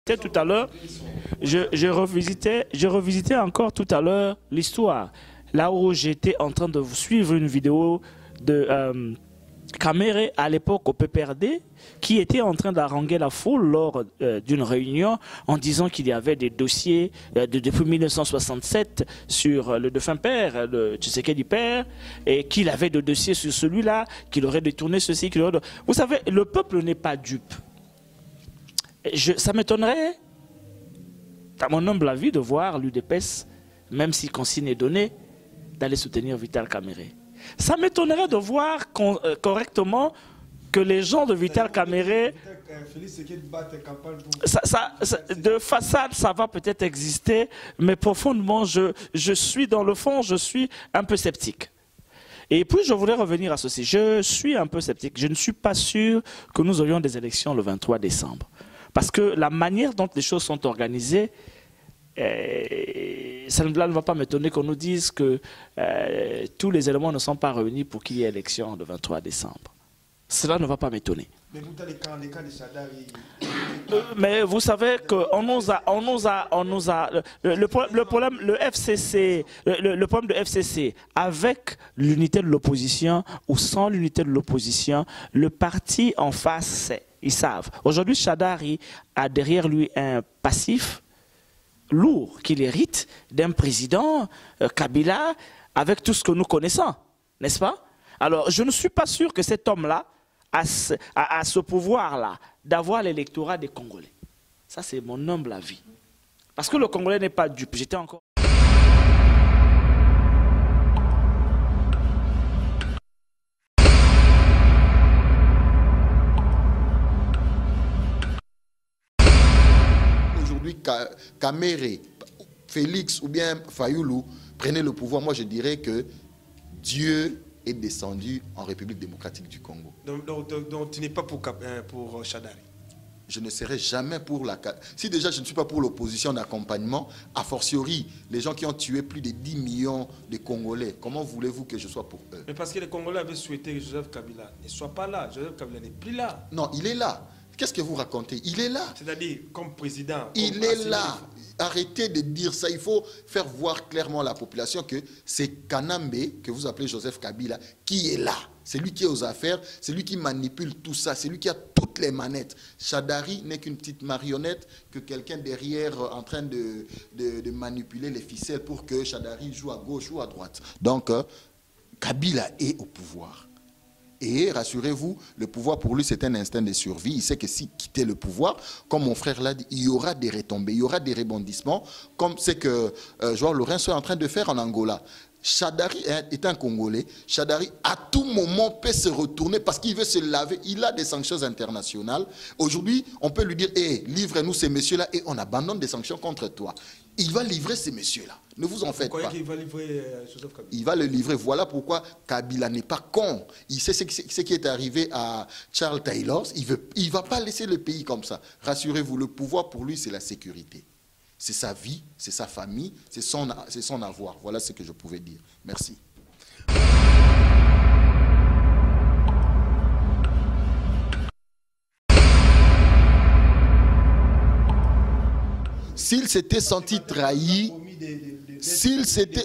Tout à l'heure, je revisitais encore tout à l'heure l'histoire. Là où j'étais en train de vous suivre une vidéo de Kamere à l'époque au PPRD, qui était en train d'haranguer la foule lors d'une réunion en disant qu'il y avait des dossiers depuis 1967 sur le défunt père, le Tshisekedi père, et qu'il avait des dossiers sur celui-là, qu'il aurait détourné ceci, qu'il aurait... Vous savez, le peuple n'est pas dupe. Ça m'étonnerait, à mon humble avis, de voir l'UDPS, même si consigne est donnée, d'aller soutenir Vital Kamerhe. Ça m'étonnerait de voir correctement que les gens de Vital Kamerhe, de façade, ça va peut-être exister, mais profondément, je suis dans le fond, je suis un peu sceptique. Et puis, je voudrais revenir à ceci. Je suis un peu sceptique. Je ne suis pas sûr que nous aurions des élections le 23 décembre. Parce que la manière dont les choses sont organisées, ça ne va pas m'étonner qu'on nous dise que tous les éléments ne sont pas réunis pour qu'il y ait élection le 23 décembre. Cela ne va pas m'étonner. Mais vous savez qu'on nous a, le problème, le problème de FCC, avec l'unité de l'opposition ou sans l'unité de l'opposition, le parti en face, ils savent. Aujourd'hui, Shadari a derrière lui un passif lourd qu'il hérite d'un président Kabila avec tout ce que nous connaissons, n'est-ce pas? Alors, je ne suis pas sûr que cet homme-là a ce pouvoir-là d'avoir l'électorat des Congolais. Ça, c'est mon humble avis. Parce que le Congolais n'est pas dupe. J'étais encore... Aujourd'hui, Kamere, Félix ou bien Fayoulou prenaient le pouvoir, moi je dirais que Dieu est descendu en République démocratique du Congo. Donc tu n'es pas pour Shadari? Je ne serai jamais pour la... Si déjà je ne suis pas pour l'opposition d'accompagnement, a fortiori, les gens qui ont tué plus de 10 millions de Congolais, comment voulez-vous que je sois pour eux? Mais parce que les Congolais avaient souhaité que Joseph Kabila ne soit pas là. Joseph Kabila n'est plus là. Non, il est là. Qu'est-ce que vous racontez? Il est là. C'est-à-dire, comme président. Il est là. Arrêtez de dire ça. Il faut faire voir clairement à la population que c'est Kanambe, que vous appelez Joseph Kabila, qui est là. C'est lui qui est aux affaires, c'est lui qui manipule tout ça, c'est lui qui a toutes les manettes. Shadari n'est qu'une petite marionnette, que quelqu'un derrière en train de manipuler les ficelles pour que Shadari joue à gauche ou à droite. Donc, Kabila est au pouvoir. Et rassurez-vous, le pouvoir pour lui c'est un instinct de survie. Il sait que s'il quittait le pouvoir, comme mon frère l'a dit, il y aura des retombées, il y aura des rebondissements, comme c'est que Joao Lourenço est en train de faire en Angola. Shadari est un Congolais. Shadari, à tout moment, peut se retourner parce qu'il veut se laver. Il a des sanctions internationales. Aujourd'hui, on peut lui dire, hey, livre-nous ces messieurs-là et on abandonne des sanctions contre toi. Il va livrer ces messieurs-là. Ne vous en faites pas. Vous croyez qu'il va livrer Joseph Kabila? Il va le livrer. Voilà pourquoi Kabila n'est pas con. Il sait ce qui est arrivé à Charles Taylor. Il ne va pas laisser le pays comme ça. Rassurez-vous, le pouvoir pour lui, c'est la sécurité. C'est sa vie, c'est sa famille, c'est son avoir. Voilà ce que je pouvais dire. Merci. S'il s'était senti trahi, s'il s'était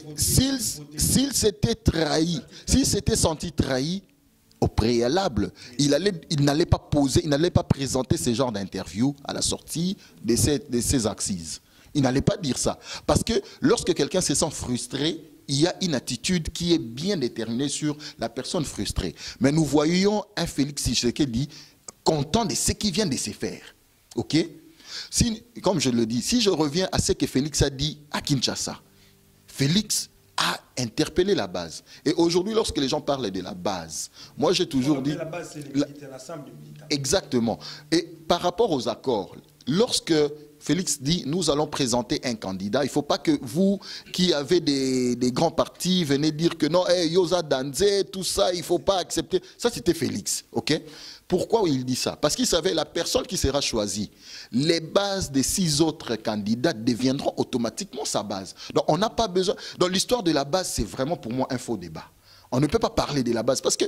senti trahi au préalable, il n'allait pas poser, il n'allait pas présenter ce genre d'interview à la sortie de ses assises. Il n'allait pas dire ça. Parce que lorsque quelqu'un se sent frustré, il y a une attitude qui est bien déterminée sur la personne frustrée. Mais nous voyons un Félix Tshisekedi content de ce qui vient de se faire. OK? Comme je le dis, si je reviens à ce que Félix a dit à Kinshasa, Félix a interpellé la base. Et aujourd'hui, lorsque les gens parlent de la base, moi j'ai toujours dit... La base, c'est l'ensemble des militants. Exactement. Et par rapport aux accords, lorsque Félix dit, nous allons présenter un candidat, il ne faut pas que vous, qui avez des grands partis, venez dire que non, hey, Yosa Danze, tout ça, il ne faut pas accepter. Ça, c'était Félix, ok? Pourquoi il dit ça? Parce qu'il savait la personne qui sera choisie, les bases des 6 autres candidats deviendront automatiquement sa base. Donc, on n'a pas besoin... Dans l'histoire de la base, c'est vraiment pour moi un faux débat. On ne peut pas parler de la base parce que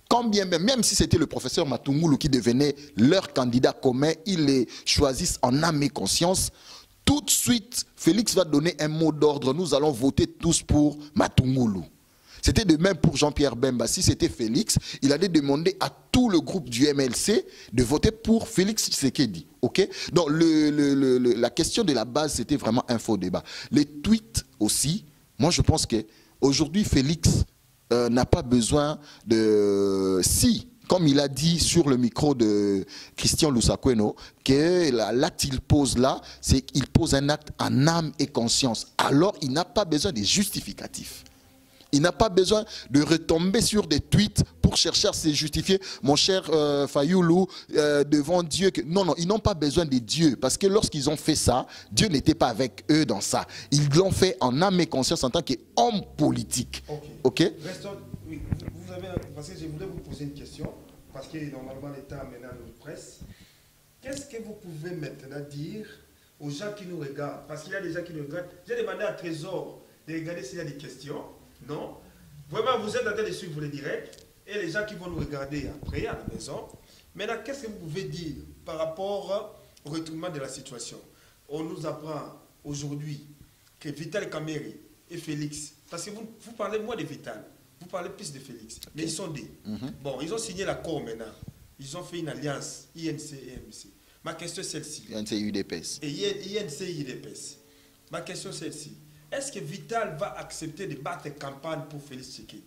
quand bien même si c'était le professeur Matungulu qui devenait leur candidat commun, ils les choisissent en âme et conscience. Tout de suite, Félix va donner un mot d'ordre. Nous allons voter tous pour Matungulu. C'était de même pour Jean-Pierre Bemba. Si c'était Félix, il allait demander à tout le groupe du MLC de voter pour Félix Tshisekedi. Okay? Donc la question de la base, c'était vraiment un faux débat. Les tweets aussi, moi je pense qu'aujourd'hui Félix n'a pas besoin de... Si, comme il a dit sur le micro de Christian Lusakweno, que l'acte qu'il pose là, c'est qu'il pose un acte en âme et conscience. Alors il n'a pas besoin de justificatifs. Il n'a pas besoin de retomber sur des tweets pour chercher à se justifier. Mon cher Fayoulou, devant Dieu. Non, non, ils n'ont pas besoin de Dieu. Parce que lorsqu'ils ont fait ça, Dieu n'était pas avec eux dans ça. Ils l'ont fait en âme et conscience en tant qu'homme politique. Ok. Restons, oui, vous avez, parce que je voulais vous poser une question. Parce que normalement l'État maintenant nous presse. Qu'est-ce que vous pouvez maintenant dire aux gens qui nous regardent? Parce qu'il y a des gens qui nous regardent. J'ai demandé à Trésor de regarder s'il y a des questions. Non. Vraiment, vous êtes en train de suivre les directs et les gens qui vont nous regarder après à la maison. Maintenant, qu'est-ce que vous pouvez dire par rapport au retournement de la situation? On nous apprend aujourd'hui que Vital Kamerhe et Félix, parce que vous parlez moins de Vital, vous parlez plus de Félix, mais ils sont deux. Bon, ils ont signé l'accord maintenant. Ils ont fait une alliance INC et MC. Ma question est celle-ci. INC et UDPS. Et INC et UDPS. Ma question est celle-ci. Est-ce que Vital va accepter de battre campagne pour Félix Tshisekedi?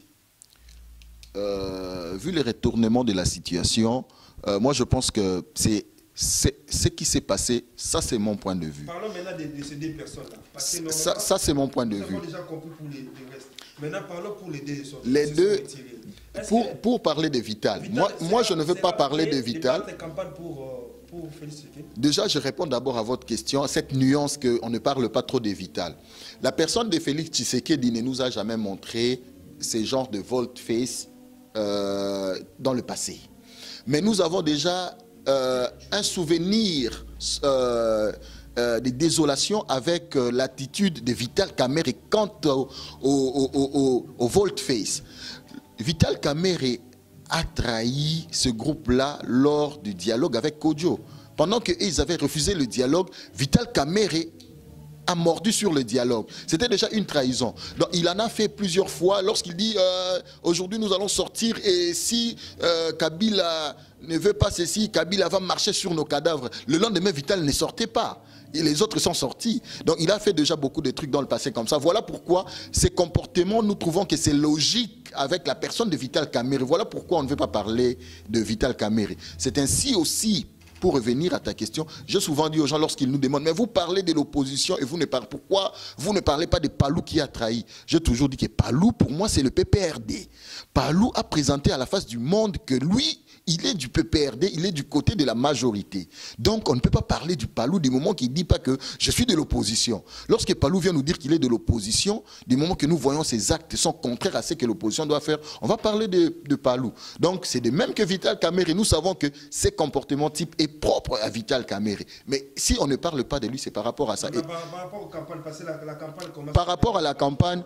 Vu le retournement de la situation, moi je pense que c'est ce qui s'est passé, ça c'est mon point de vue. Parlons maintenant de ces deux personnes-là. Ça c'est mon point de vue. Nous avons déjà compris pour les restes. Maintenant parlons pour les deux. Les deux, pour parler de Vital, moi je ne veux pas parler de Vital. Déjà, je réponds d'abord à votre question, à cette nuance qu'on ne parle pas trop de Vital. La personne de Félix Tshisekedi ne nous a jamais montré ces genres de volte-face dans le passé. Mais nous avons déjà un souvenir de désolation avec l'attitude de Vital Kamerhe quant au volte-face. Vital Kamerhe a trahi ce groupe-là lors du dialogue avec Kodjo. Pendant qu'ils avaient refusé le dialogue, Vital Kamerhe a mordu sur le dialogue. C'était déjà une trahison. Donc, il en a fait plusieurs fois lorsqu'il dit aujourd'hui nous allons sortir et si Kabila ne veut pas ceci, Kabila va marcher sur nos cadavres. Le lendemain, Vital ne sortait pas. Et les autres sont sortis. Donc il a fait déjà beaucoup de trucs dans le passé comme ça. Voilà pourquoi ces comportements, nous trouvons que c'est logique avec la personne de Vital Kamerhe. Voilà pourquoi on ne veut pas parler de Vital Kamerhe. C'est ainsi aussi, pour revenir à ta question, j'ai souvent dit aux gens lorsqu'ils nous demandent, mais vous parlez de l'opposition et vous ne parlez, pourquoi vous ne parlez pas de Palou qui a trahi? J'ai toujours dit que Palou, pour moi, c'est le PPRD. Palou a présenté à la face du monde que lui, il est du PPRD, il est du côté de la majorité. Donc on ne peut pas parler du Palou du moment qu'il ne dit pas que je suis de l'opposition. Lorsque Palou vient nous dire qu'il est de l'opposition, du moment que nous voyons ses actes sont contraires à ce que l'opposition doit faire, on va parler de Palou. Donc c'est de même que Vital Kamerhe, nous savons que ces comportements type est propre à Vital Kamerhe. Mais si on ne parle pas de lui, c'est par rapport à ça. Par rapport aux campagnes, parce que la campagne commence... Par rapport à la campagne...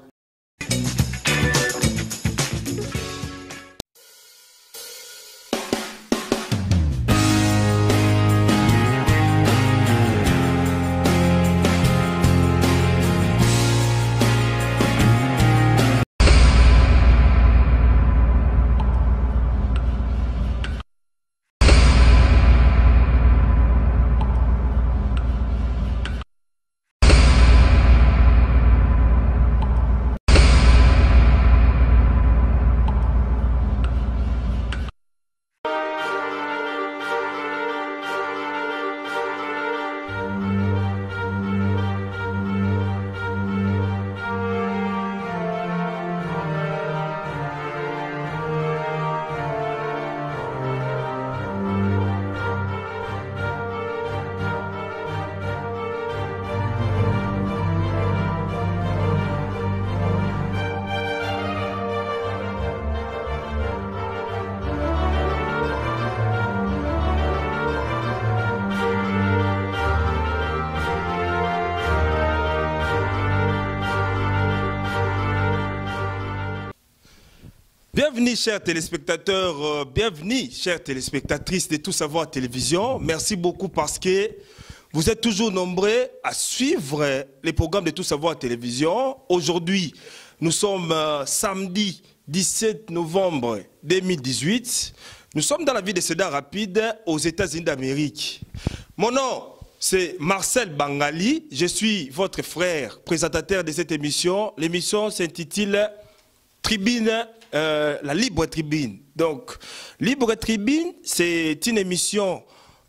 Bienvenue chers téléspectateurs, bienvenue chères téléspectatrices de Tout Savoir Télévision. Merci beaucoup parce que vous êtes toujours nombreux à suivre les programmes de Tout Savoir Télévision. Aujourd'hui, nous sommes samedi 17 novembre 2018. Nous sommes dans la ville de Cedar Rapide aux États-Unis d'Amérique. Mon nom, c'est Marcel Bangali. Je suis votre frère, présentateur de cette émission. L'émission s'intitule Tribune, la Libre Tribune. Donc, Libre Tribune, c'est une émission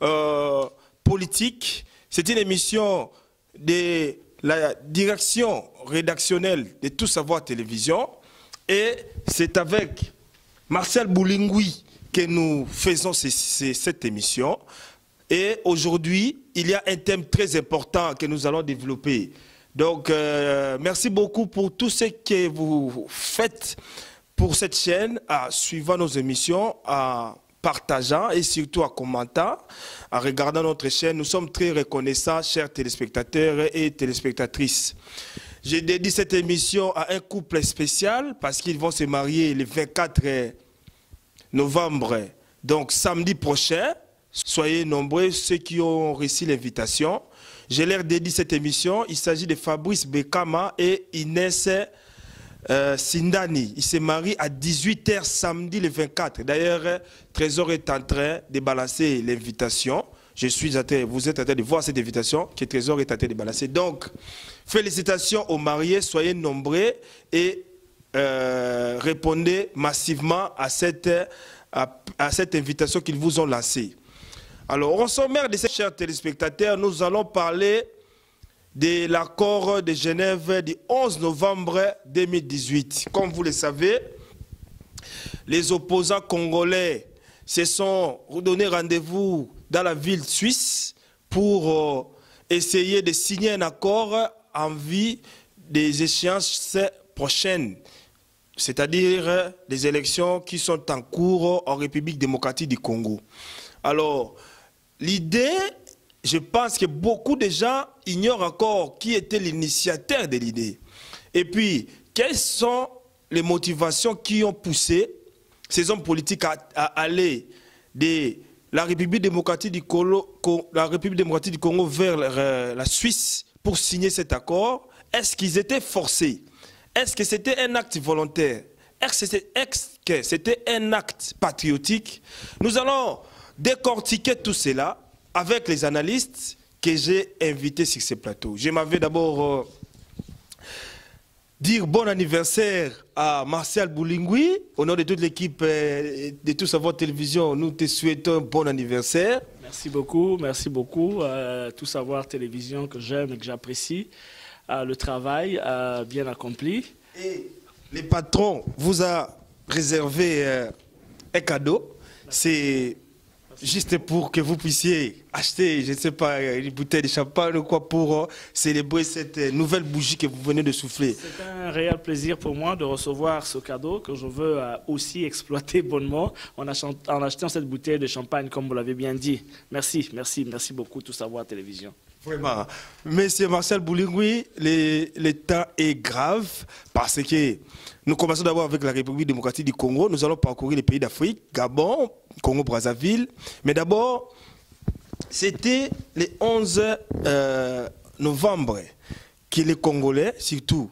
politique. C'est une émission de la direction rédactionnelle de Tout Savoir Télévision. Et c'est avec Marcel Boulingui que nous faisons cette émission. Et aujourd'hui, il y a un thème très important que nous allons développer. Donc, merci beaucoup pour tout ce que vous faites pour cette chaîne, en suivant nos émissions, en partageant et surtout en commentant, en regardant notre chaîne. Nous sommes très reconnaissants, chers téléspectateurs et téléspectatrices. J'ai dédié cette émission à un couple spécial parce qu'ils vont se marier le 24 novembre, donc samedi prochain. Soyez nombreux ceux qui ont reçu l'invitation. Je leur dédie cette émission. Il s'agit de Fabrice Bekama et Inès Sindani. Ils se marient à 18 h samedi le 24. D'ailleurs, Trésor est en train de balancer l'invitation. Vous êtes en train de voir cette invitation que Trésor est en train de balancer. Donc, félicitations aux mariés. Soyez nombreux et répondez massivement à cette invitation qu'ils vous ont lancée. Alors, au sommaire de ces chers téléspectateurs, nous allons parler de l'accord de Genève du 11 novembre 2018. Comme vous le savez, les opposants congolais se sont donné rendez-vous dans la ville suisse pour essayer de signer un accord en vue des échéances prochaines, c'est-à-dire des élections qui sont en cours en République démocratique du Congo. Alors, l'idée, je pense que beaucoup de gens ignorent encore qui était l'initiateur de l'idée. Et puis, quelles sont les motivations qui ont poussé ces hommes politiques à aller de la République démocratique du Congo, vers la Suisse pour signer cet accord? Est-ce qu'ils étaient forcés? Est-ce que c'était un acte volontaire? Est-ce que c'était un acte patriotique? Nous allons décortiquer tout cela avec les analystes que j'ai invités sur ce plateau. Je m'avais d'abord dire bon anniversaire à Marcel Boulingui. Au nom de toute l'équipe de Tout Savoir Télévision, nous te souhaitons un bon anniversaire. Merci beaucoup. Tout Savoir Télévision que j'aime et que j'apprécie. Le travail bien accompli. Et le patron vous a réservé un cadeau. C'est juste pour que vous puissiez acheter, je ne sais pas, une bouteille de champagne ou quoi pour célébrer cette nouvelle bougie que vous venez de souffler. C'est un réel plaisir pour moi de recevoir ce cadeau que je veux aussi exploiter bonnement en achetant cette bouteille de champagne, comme vous l'avez bien dit. Merci beaucoup, Tout Savoir Télévision. Vraiment. Monsieur Marcel Boulingui, le temps est grave parce que nous commençons d'abord avec la République démocratique du Congo. Nous allons parcourir les pays d'Afrique, Gabon, Congo-Brazzaville. Mais d'abord, c'était le 11 novembre que les Congolais, surtout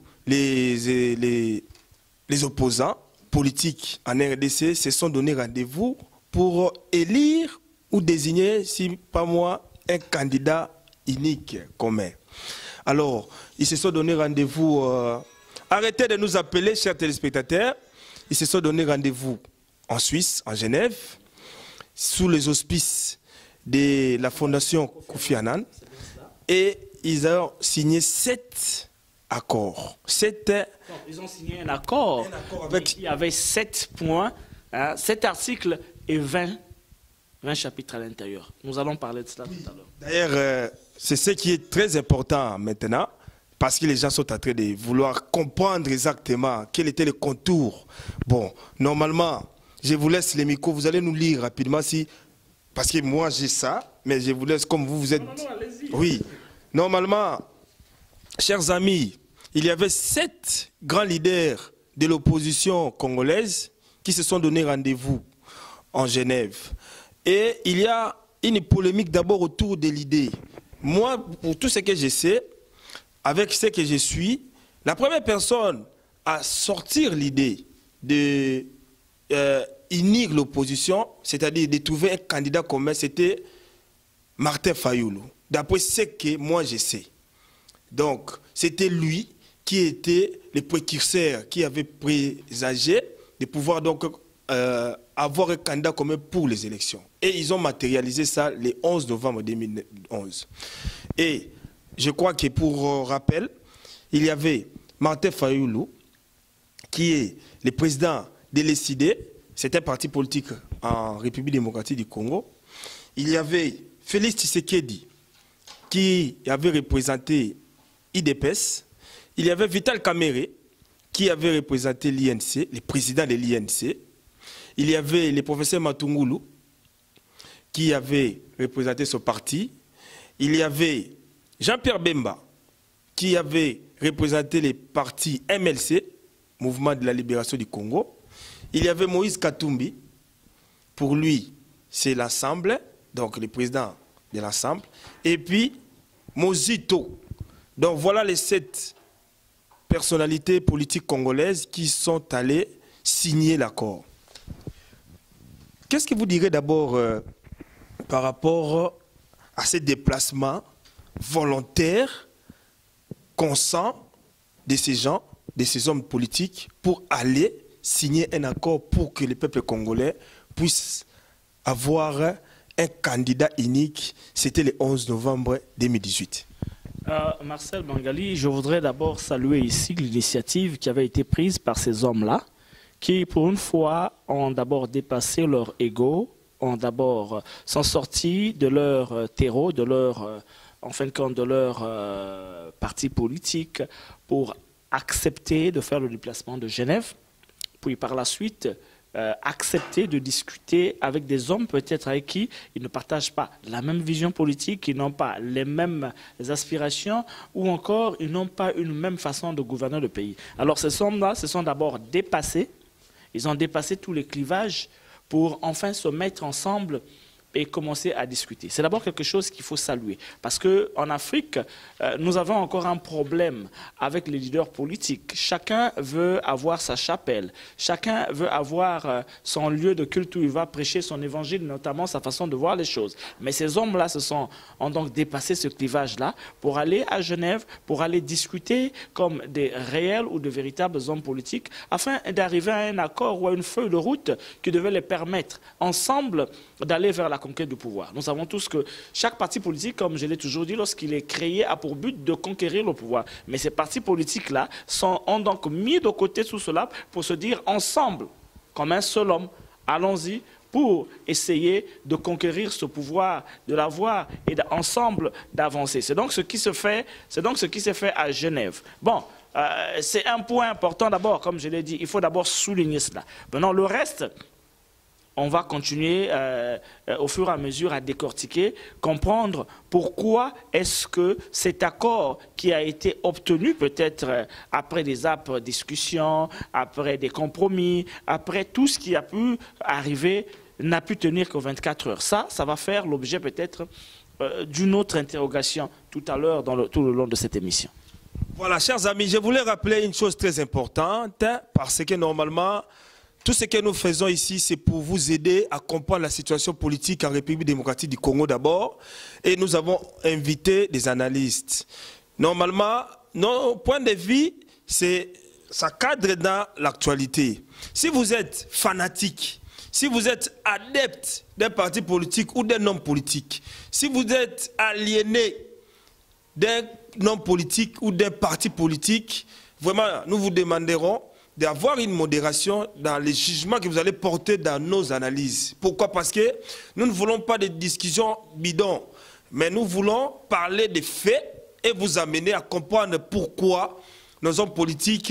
les opposants politiques en RDC, se sont donné rendez-vous pour élire ou désigner, si pas moi, un candidat unique commun. Alors, ils se sont donné rendez-vous. Arrêtez de nous appeler, chers téléspectateurs. Ils se sont donné rendez-vous en Suisse, en Genève, sous les auspices de la Fondation Kofi Annan. Et ils ont signé 7 accords. Ils ont signé un accord avec... Il y avait 7 points, 7 articles et 20 chapitres à l'intérieur. Nous allons parler de cela tout à l'heure. D'ailleurs, c'est ce qui est très important maintenant, parce que les gens sont en train de vouloir comprendre exactement quel était le contour. Bon, normalement, je vous laisse les micros, vous allez nous lire rapidement, parce que moi j'ai ça, mais je vous laisse comme vous êtes... Non, allez-y. Oui, normalement, chers amis, il y avait 7 grands leaders de l'opposition congolaise qui se sont donné rendez-vous en Genève. Et il y a une polémique d'abord autour de l'idée. Moi, pour tout ce que je sais, avec ce que je suis, la première personne à sortir l'idée de unir l'opposition, c'est-à-dire de trouver un candidat commun, c'était Martin Fayoulou, d'après ce que moi je sais. Donc, c'était lui qui était le précurseur, qui avait présagé de pouvoir donc avoir un candidat commun pour les élections. Et ils ont matérialisé ça le 11 novembre 2011. Et je crois que pour rappel, il y avait Martin Fayoulou, qui est le président de l'ECD, c'est un parti politique en République démocratique du Congo. Il y avait Félix Tshisekedi, qui avait représenté IDPS. Il y avait Vital Kamerhe, qui avait représenté l'INC, le président de l'INC. Il y avait le professeur Matungulu, qui avait représenté ce parti. Il y avait Jean-Pierre Bemba, qui avait représenté le parti MLC, Mouvement de la Libération du Congo. Il y avait Moïse Katumbi, pour lui, c'est l'Assemblée, donc le président de l'Assemblée. Et puis, Mozito. Donc voilà les 7 personnalités politiques congolaises qui sont allées signer l'accord. Qu'est-ce que vous direz d'abord par rapport à ces déplacements volontaires, conscients de ces gens, de ces hommes politiques, pour aller signer un accord pour que le peuple congolais puisse avoir un candidat unique? C'était le 11 novembre 2018. Marcel Bangali, je voudrais d'abord saluer ici l'initiative qui avait été prise par ces hommes-là, qui pour une fois ont d'abord dépassé leur ego, ont d'abord sont sortis de leur terreau, de leur, en fin de compte, de leur parti politique pour accepter de faire le déplacement de Genève, puis par la suite accepter de discuter avec des hommes peut-être avec qui ils ne partagent pas la même vision politique, qui n'ont pas les mêmes aspirations ou encore ils n'ont pas une même façon de gouverner le pays. Alors ces hommes-là se sont d'abord dépassés, ils ont dépassé tous les clivages pour enfin se mettre ensemble et commencer à discuter. C'est d'abord quelque chose qu'il faut saluer. Parce qu'en Afrique, nous avons encore un problème avec les leaders politiques. Chacun veut avoir sa chapelle. Chacun veut avoir son lieu de culte où il va prêcher son évangile, notamment sa façon de voir les choses. Mais ces hommes-là ont donc dépassé ce clivage-là pour aller à Genève, pour aller discuter comme des réels ou de véritables hommes politiques, afin d'arriver à un accord ou à une feuille de route qui devait les permettre ensemble d'aller vers la conquête du pouvoir. Nous savons tous que chaque parti politique, comme je l'ai toujours dit, lorsqu'il est créé, a pour but de conquérir le pouvoir. Mais ces partis politiques-là ont donc mis de côté tout cela pour se dire ensemble, comme un seul homme, allons-y pour essayer de conquérir ce pouvoir, de l'avoir et ensemble d'avancer. C'est donc ce qui se fait, à Genève. Bon, c'est un point important d'abord, comme je l'ai dit, il faut d'abord souligner cela. Maintenant, le reste, on va continuer au fur et à mesure à décortiquer, comprendre pourquoi est-ce que cet accord qui a été obtenu peut-être après des âpres discussions, après des compromis, après tout ce qui a pu arriver, n'a pu tenir que 24 heures. Ça va faire l'objet peut-être d'une autre interrogation tout à l'heure tout le long de cette émission. Voilà, chers amis, je voulais rappeler une chose très importante, parce que normalement, tout ce que nous faisons ici, c'est pour vous aider à comprendre la situation politique en République démocratique du Congo d'abord. Et nous avons invité des analystes. Normalement, nos points de vue, ça cadre dans l'actualité. Si vous êtes fanatique, si vous êtes adepte d'un parti politique ou d'un homme politique, si vous êtes aliéné d'un homme politique ou d'un parti politique, vraiment, nous vous demanderons d'avoir une modération dans les jugements que vous allez porter dans nos analyses. Pourquoi? Parce que nous ne voulons pas de discussions bidons, mais nous voulons parler des faits et vous amener à comprendre pourquoi nos hommes politiques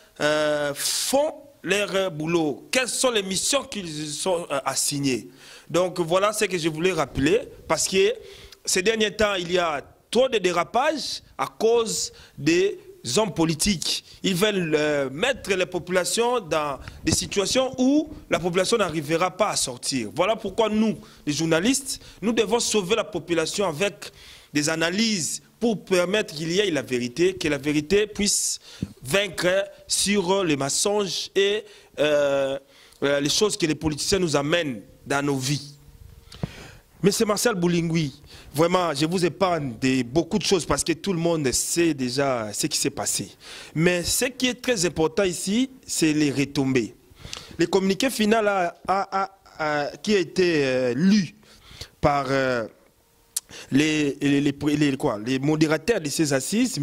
font leur boulot. Quelles sont les missions qu'ils sont assignées. Donc voilà ce que je voulais rappeler, parce que ces derniers temps, il y a trop de dérapages à cause des hommes politiques, ils veulent mettre les populations dans des situations où la population n'arrivera pas à sortir. Voilà pourquoi nous, les journalistes, nous devons sauver la population avec des analyses pour permettre qu'il y ait la vérité, que la vérité puisse vaincre sur les mensonges et les choses que les politiciens nous amènent dans nos vies. Monsieur Marcel Boulingui, vraiment, je vous épargne de beaucoup de choses parce que tout le monde sait déjà ce qui s'est passé. Mais ce qui est très important ici, c'est les retombées. Le communiqué final qui a été lu par les modérateurs de ces assises,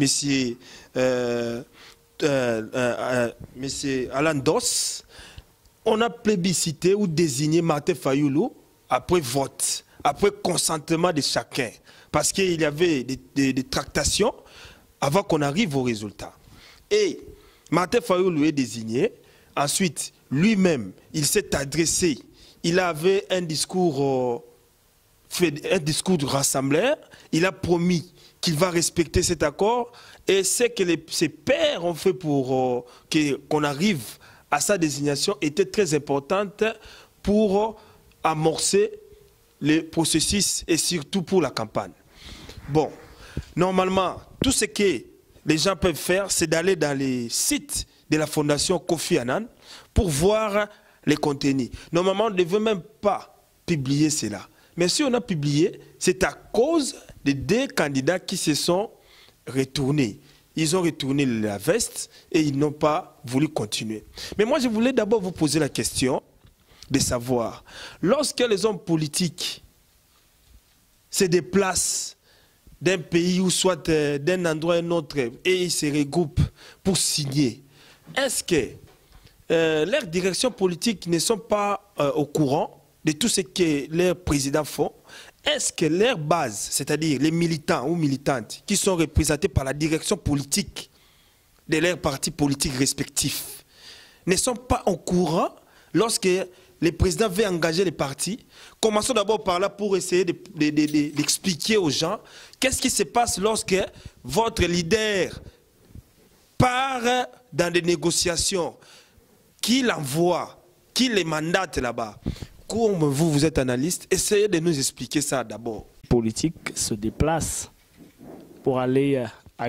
monsieur Alain Dos, on a plébiscité ou désigné Martin Fayoulou après vote, après consentement de chacun, parce qu'il y avait des tractations avant qu'on arrive au résultat. Et Martin Fayoulou est désigné, ensuite lui-même, il s'est adressé, il avait un discours de rassembleur, il a promis qu'il va respecter cet accord, et ce que ses pairs ont fait pour qu'on arrive à sa désignation était très importante pour amorcer le processus et surtout pour la campagne. Bon, normalement, tout ce que les gens peuvent faire, c'est d'aller dans les sites de la Fondation Kofi Annan pour voir les contenus. Normalement, on ne devait même pas publier cela. Mais si on a publié, c'est à cause des 2 candidats qui se sont retournés. Ils ont retourné la veste et ils n'ont pas voulu continuer. Mais moi, je voulais d'abord vous poser la question de savoir, lorsque les hommes politiques se déplacent d'un pays ou soit d'un endroit à un autre et ils se regroupent pour signer, est-ce que leurs directions politiques ne sont pas au courant de tout ce que leurs présidents font? Est-ce que leur base, c'est-à-dire les militants ou militantes qui sont représentés par la direction politique de leurs partis politiques respectifs, ne sont pas au courant lorsque les présidents veulent engager les partis? Commençons d'abord par là pour essayer d'expliquer aux gens qu'est-ce qui se passe lorsque votre leader part dans des négociations, qui l'envoie, qui les mandate là-bas. Comme vous êtes analyste, essayez de nous expliquer ça d'abord. Les politiques se déplacent pour aller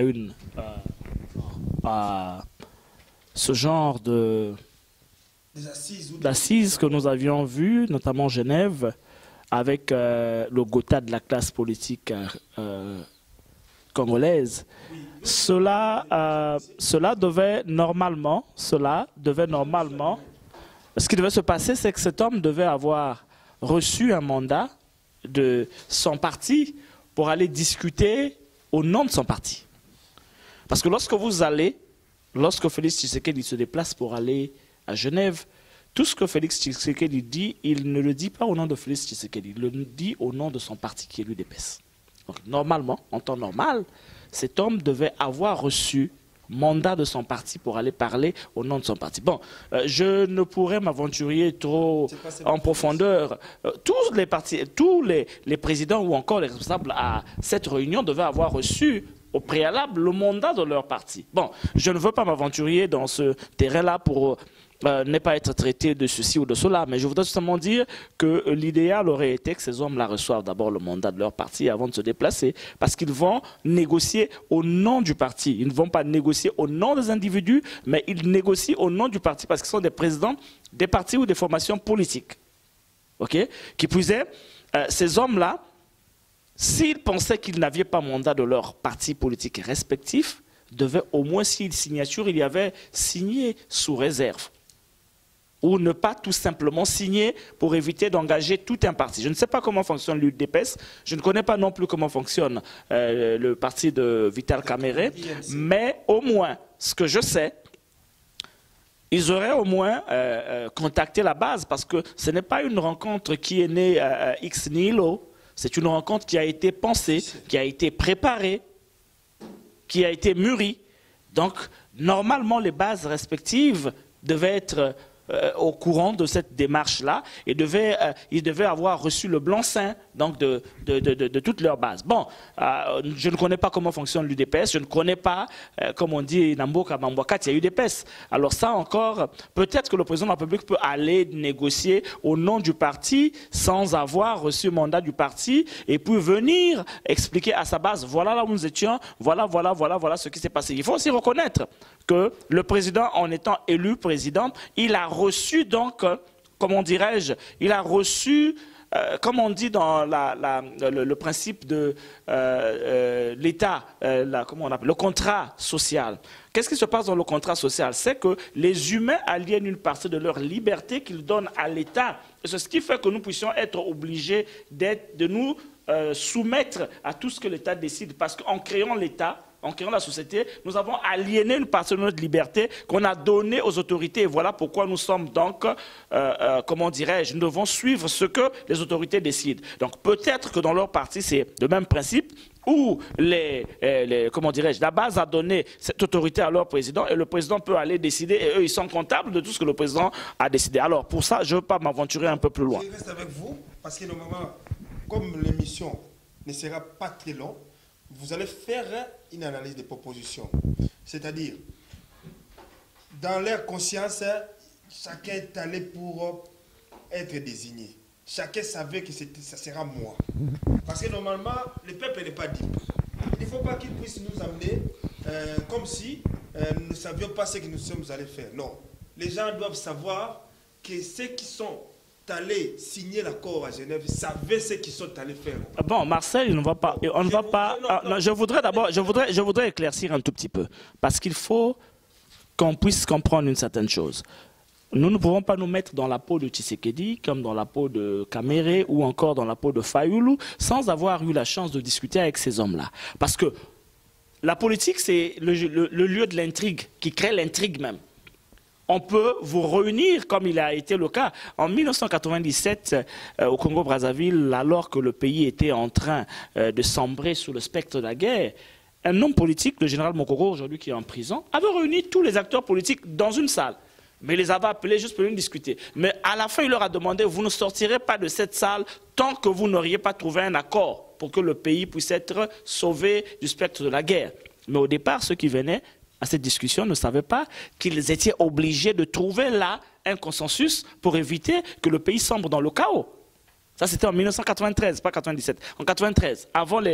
à ce genre d'assises que nous avions vues, notamment Genève, avec le Gotha de la classe politique congolaise. Cela devait normalement, ce qui devait se passer, c'est que cet homme devait avoir reçu un mandat de son parti pour aller discuter au nom de son parti. Parce que lorsque Félix Tshisekedi se déplace pour aller à Genève, tout ce que Félix Tshisekedi dit, il ne le dit pas au nom de Félix Tshisekedi, il le dit au nom de son parti qui est l'UDPS. Donc normalement, en temps normal, cet homme devait avoir reçu mandat de son parti pour aller parler au nom de son parti. Bon, je ne pourrais m'aventurer trop en profondeur. Tous les présidents ou encore les responsables à cette réunion devaient avoir reçu au préalable le mandat de leur parti. Bon, je ne veux pas m'aventurer dans ce terrain-là pour ne pas être traité de ceci ou de cela, mais je voudrais seulement dire que l'idéal aurait été que ces hommes-là reçoivent d'abord le mandat de leur parti avant de se déplacer, parce qu'ils vont négocier au nom du parti. Ils ne vont pas négocier au nom des individus, mais ils négocient au nom du parti, parce qu'ils sont des présidents des partis ou des formations politiques. Okay? Qui plus est, ces hommes-là, s'ils pensaient qu'ils n'avaient pas mandat de leur parti politique respectif, devaient au moins, s'ils signature, il y avait signé sous réserve. Ou ne pas tout simplement signer pour éviter d'engager tout un parti. Je ne sais pas comment fonctionne l'UDPS, je ne connais pas non plus comment fonctionne le parti de Vital Kamerhe, mais au moins, ce que je sais, ils auraient au moins contacté la base, parce que ce n'est pas une rencontre qui est née ex nihilo, c'est une rencontre qui a été pensée, qui a été préparée, qui a été mûrie. Donc, normalement, les bases respectives devaient être au courant de cette démarche-là et ils devaient avoir reçu le blanc-seing donc de toute leur base. Bon, je ne connais pas comment fonctionne l'UDPS, je ne connais pas, comme on dit, Namboka, Bambouakat, il y a UDPS. Alors ça encore, peut-être que le président de la République peut aller négocier au nom du parti sans avoir reçu le mandat du parti et puis venir expliquer à sa base, voilà là où nous étions, voilà ce qui s'est passé. Il faut aussi reconnaître que le président, en étant élu président, il a reçu donc, comment dirais-je, il a reçu, comme on dit dans le principe de l'État, comment on appelle, le contrat social. Qu'est-ce qui se passe dans le contrat social? C'est que les humains aliènent une partie de leur liberté qu'ils donnent à l'État. C'est ce qui fait que nous puissions être obligés de nous soumettre à tout ce que l'État décide. Parce qu'en créant l'État, en créant la société, nous avons aliéné une partie de notre liberté qu'on a donnée aux autorités. Et voilà pourquoi nous sommes donc, comment dirais-je, nous devons suivre ce que les autorités décident. Donc peut-être que dans leur parti, c'est le même principe, où comment dirais-je, la base a donné cette autorité à leur président et le président peut aller décider et eux, ils sont comptables de tout ce que le président a décidé. Alors pour ça, je ne veux pas m'aventurer un peu plus loin. Je reste avec vous parce que normalement, comme l'émission ne sera pas très longue, vous allez faire une analyse des propositions. C'est-à-dire, dans leur conscience, chacun est allé pour être désigné. Chacun savait que ça sera moi. Parce que normalement, le peuple n'est pas libre. Il ne faut pas qu'il puisse nous amener comme si nous ne savions pas ce que nous sommes allés faire. Non. Les gens doivent savoir que ceux qui sont allés signer l'accord à Genève savaient ce qu'ils sont allés faire. Bon, Marcel, on ne va pas. On ne va pas. Non, je voudrais d'abord, je voudrais éclaircir un tout petit peu, parce qu'il faut qu'on puisse comprendre une certaine chose. Nous ne pouvons pas nous mettre dans la peau de Tshisekedi, comme dans la peau de Kamere ou encore dans la peau de Fayulu, sans avoir eu la chance de discuter avec ces hommes-là. Parce que la politique, c'est le lieu de l'intrigue, qui crée l'intrigue même. On peut vous réunir, comme il a été le cas en 1997 au Congo-Brazzaville, alors que le pays était en train de sombrer sous le spectre de la guerre. Un homme politique, le général Mokoro, aujourd'hui qui est en prison, avait réuni tous les acteurs politiques dans une salle. Mais il les avait appelés juste pour discuter. Mais à la fin, il leur a demandé, vous ne sortirez pas de cette salle tant que vous n'auriez pas trouvé un accord pour que le pays puisse être sauvé du spectre de la guerre. Mais au départ, ceux qui venaient à cette discussion ne savaient pas qu'ils étaient obligés de trouver là un consensus pour éviter que le pays sombre dans le chaos. Ça, c'était en 1993, pas 97. En 93,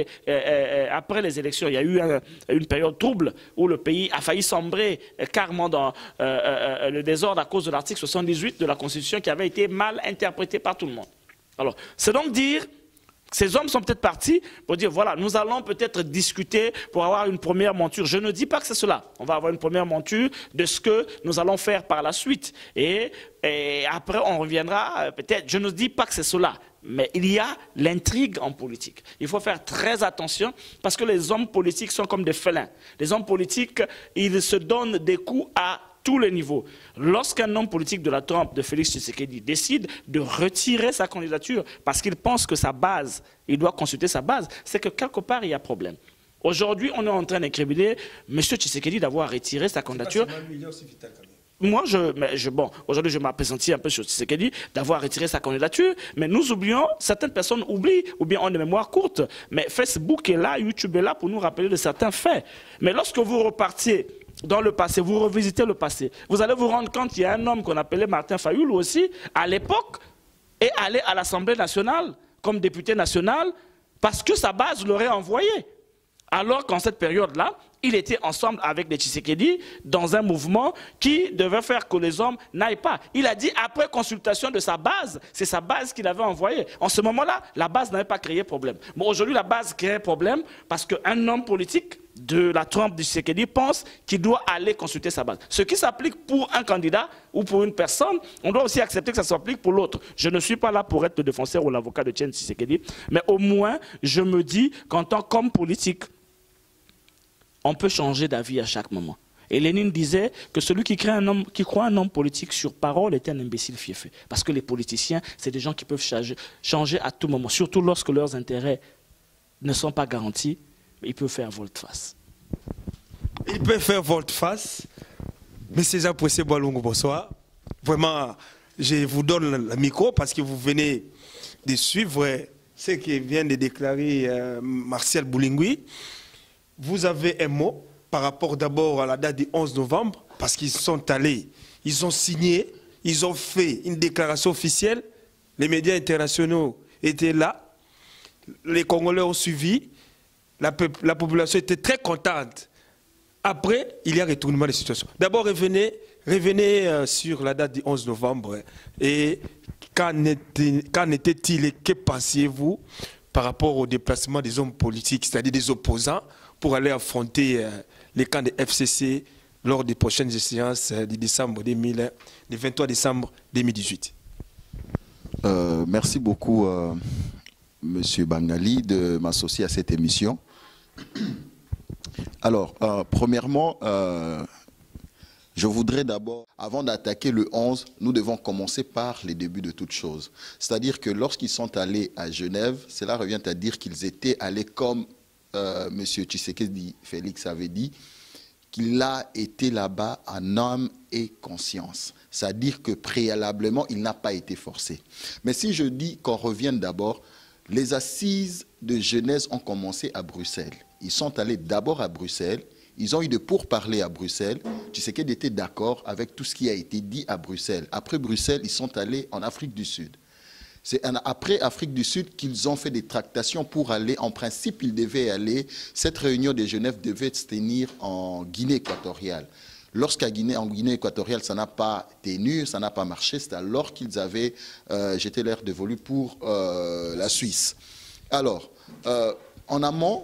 après les élections, il y a eu une période trouble où le pays a failli sombrer carrément dans le désordre à cause de l'article 78 de la Constitution qui avait été mal interprété par tout le monde. Alors, c'est donc dire... Ces hommes sont peut-être partis pour dire, voilà, nous allons peut-être discuter pour avoir une première monture. Je ne dis pas que c'est cela. On va avoir une première monture de ce que nous allons faire par la suite. Et après, on reviendra, peut-être, je ne dis pas que c'est cela. Mais il y a l'intrigue en politique. Il faut faire très attention parce que les hommes politiques sont comme des félins. Les hommes politiques, ils se donnent des coups à tous les niveaux. Lorsqu'un homme politique de la trempe de Félix Tshisekedi décide de retirer sa candidature parce qu'il pense que sa base, il doit consulter sa base, c'est que quelque part il y a problème. Aujourd'hui, on est en train d'incriminer M. Tshisekedi d'avoir retiré sa candidature. Moi, bon, aujourd'hui, je m'appesantis un peu sur Tshisekedi d'avoir retiré sa candidature, mais nous oublions, certaines personnes oublient, ou bien ont des mémoires courtes, mais Facebook est là, YouTube est là pour nous rappeler de certains faits. Mais lorsque vous repartiez dans le passé, vous revisitez le passé, vous allez vous rendre compte qu'il y a un homme qu'on appelait Martin Fayulu aussi, à l'époque, est allé à l'Assemblée nationale comme député national parce que sa base l'aurait envoyé. Alors qu'en cette période-là, il était ensemble avec les Tshisekedi dans un mouvement qui devait faire que les hommes n'aillent pas. Il a dit, après consultation de sa base, c'est sa base qu'il avait envoyée. En ce moment-là, la base n'avait pas créé problème. Mais aujourd'hui, la base crée problème parce qu'un homme politique de la trempe du Tshisekedi pense qu'il doit aller consulter sa base. Ce qui s'applique pour un candidat ou pour une personne, on doit aussi accepter que ça s'applique pour l'autre. Je ne suis pas là pour être le défenseur ou l'avocat de Etienne Tshisekedi, mais au moins, je me dis qu'en tant qu'homme politique, on peut changer d'avis à chaque moment. Et Lénine disait que celui qui croit un homme politique sur parole est un imbécile fiefé. Parce que les politiciens, c'est des gens qui peuvent changer à tout moment, surtout lorsque leurs intérêts ne sont pas garantis, mais ils peuvent faire volte-face. Ils peuvent faire volte-face. Monsieur Jean-Poussé Boalongo, bonsoir. Vraiment, je vous donne le micro parce que vous venez de suivre ce que vient de déclarer Martial Boulingui. Vous avez un mot par rapport d'abord à la date du 11 novembre, parce qu'ils sont allés, ils ont signé, ils ont fait une déclaration officielle, les médias internationaux étaient là, les Congolais ont suivi, la population était très contente. Après, il y a retournement de situation. D'abord, revenez sur la date du 11 novembre. Et qu'en était-il et que pensiez-vous par rapport au déplacement des hommes politiques, c'est-à-dire des opposants, pour aller affronter les camps de FCC lors des prochaines séances du 23 décembre 2018? Merci beaucoup, Monsieur Bangali, de m'associer à cette émission. Alors, premièrement, je voudrais d'abord, avant d'attaquer le 11, nous devons commencer par les débuts de toute chose. C'est-à-dire que lorsqu'ils sont allés à Genève, cela revient à dire qu'ils étaient allés comme M. Tshisekedi Félix avait dit, qu'il a été là-bas en âme et conscience. C'est-à-dire que préalablement, il n'a pas été forcé. Mais si je dis qu'on revienne d'abord, les assises de Genève ont commencé à Bruxelles. Ils sont allés d'abord à Bruxelles. Ils ont eu de pourparlers à Bruxelles. Tshisekedi était d'accord avec tout ce qui a été dit à Bruxelles. Après Bruxelles, ils sont allés en Afrique du Sud. C'est après Afrique du Sud qu'ils ont fait des tractations pour aller. En principe, ils devaient aller. Cette réunion de Genève devait se tenir en Guinée équatoriale. Lorsqu'en Guinée équatoriale, ça n'a pas tenu, ça n'a pas marché, c'est alors qu'ils avaient jeté l'air dévolu pour la Suisse. Alors, en amont,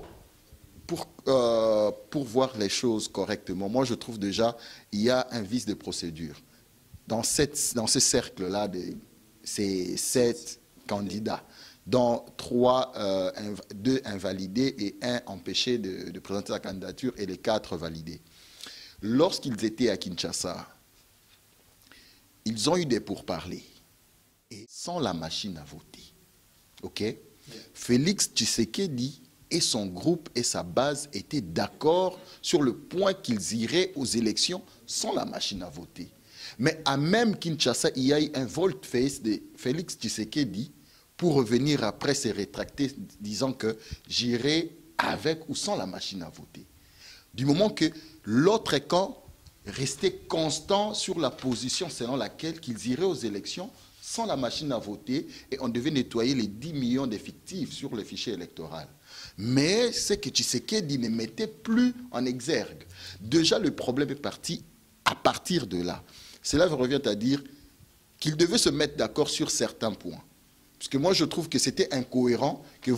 pour voir les choses correctement, moi je trouve déjà il y a un vice de procédure. Dans ce cercle-là, ces 7 candidats, dont 2 invalidés et 1 empêché de présenter sa candidature et les 4 validés. Lorsqu'ils étaient à Kinshasa, ils ont eu des pourparlers et sans la machine à voter. Ok? Félix Tshisekedi et son groupe et sa base étaient d'accord sur le point qu'ils iraient aux élections sans la machine à voter. Mais à même Kinshasa, il y a eu un volte-face de Félix Tshisekedi pour revenir après se rétracter, disant que j'irai avec ou sans la machine à voter. Du moment que l'autre camp restait constant sur la position selon laquelle qu'ils iraient aux élections sans la machine à voter et on devait nettoyer les 10 millions d'effectifs sur le fichier électoral. Mais c'est que Tshisekedi ne mettait plus en exergue. Déjà, le problème est parti à partir de là. Cela revient à dire qu'il devait se mettre d'accord sur certains points. Parce que moi, je trouve que c'était incohérent que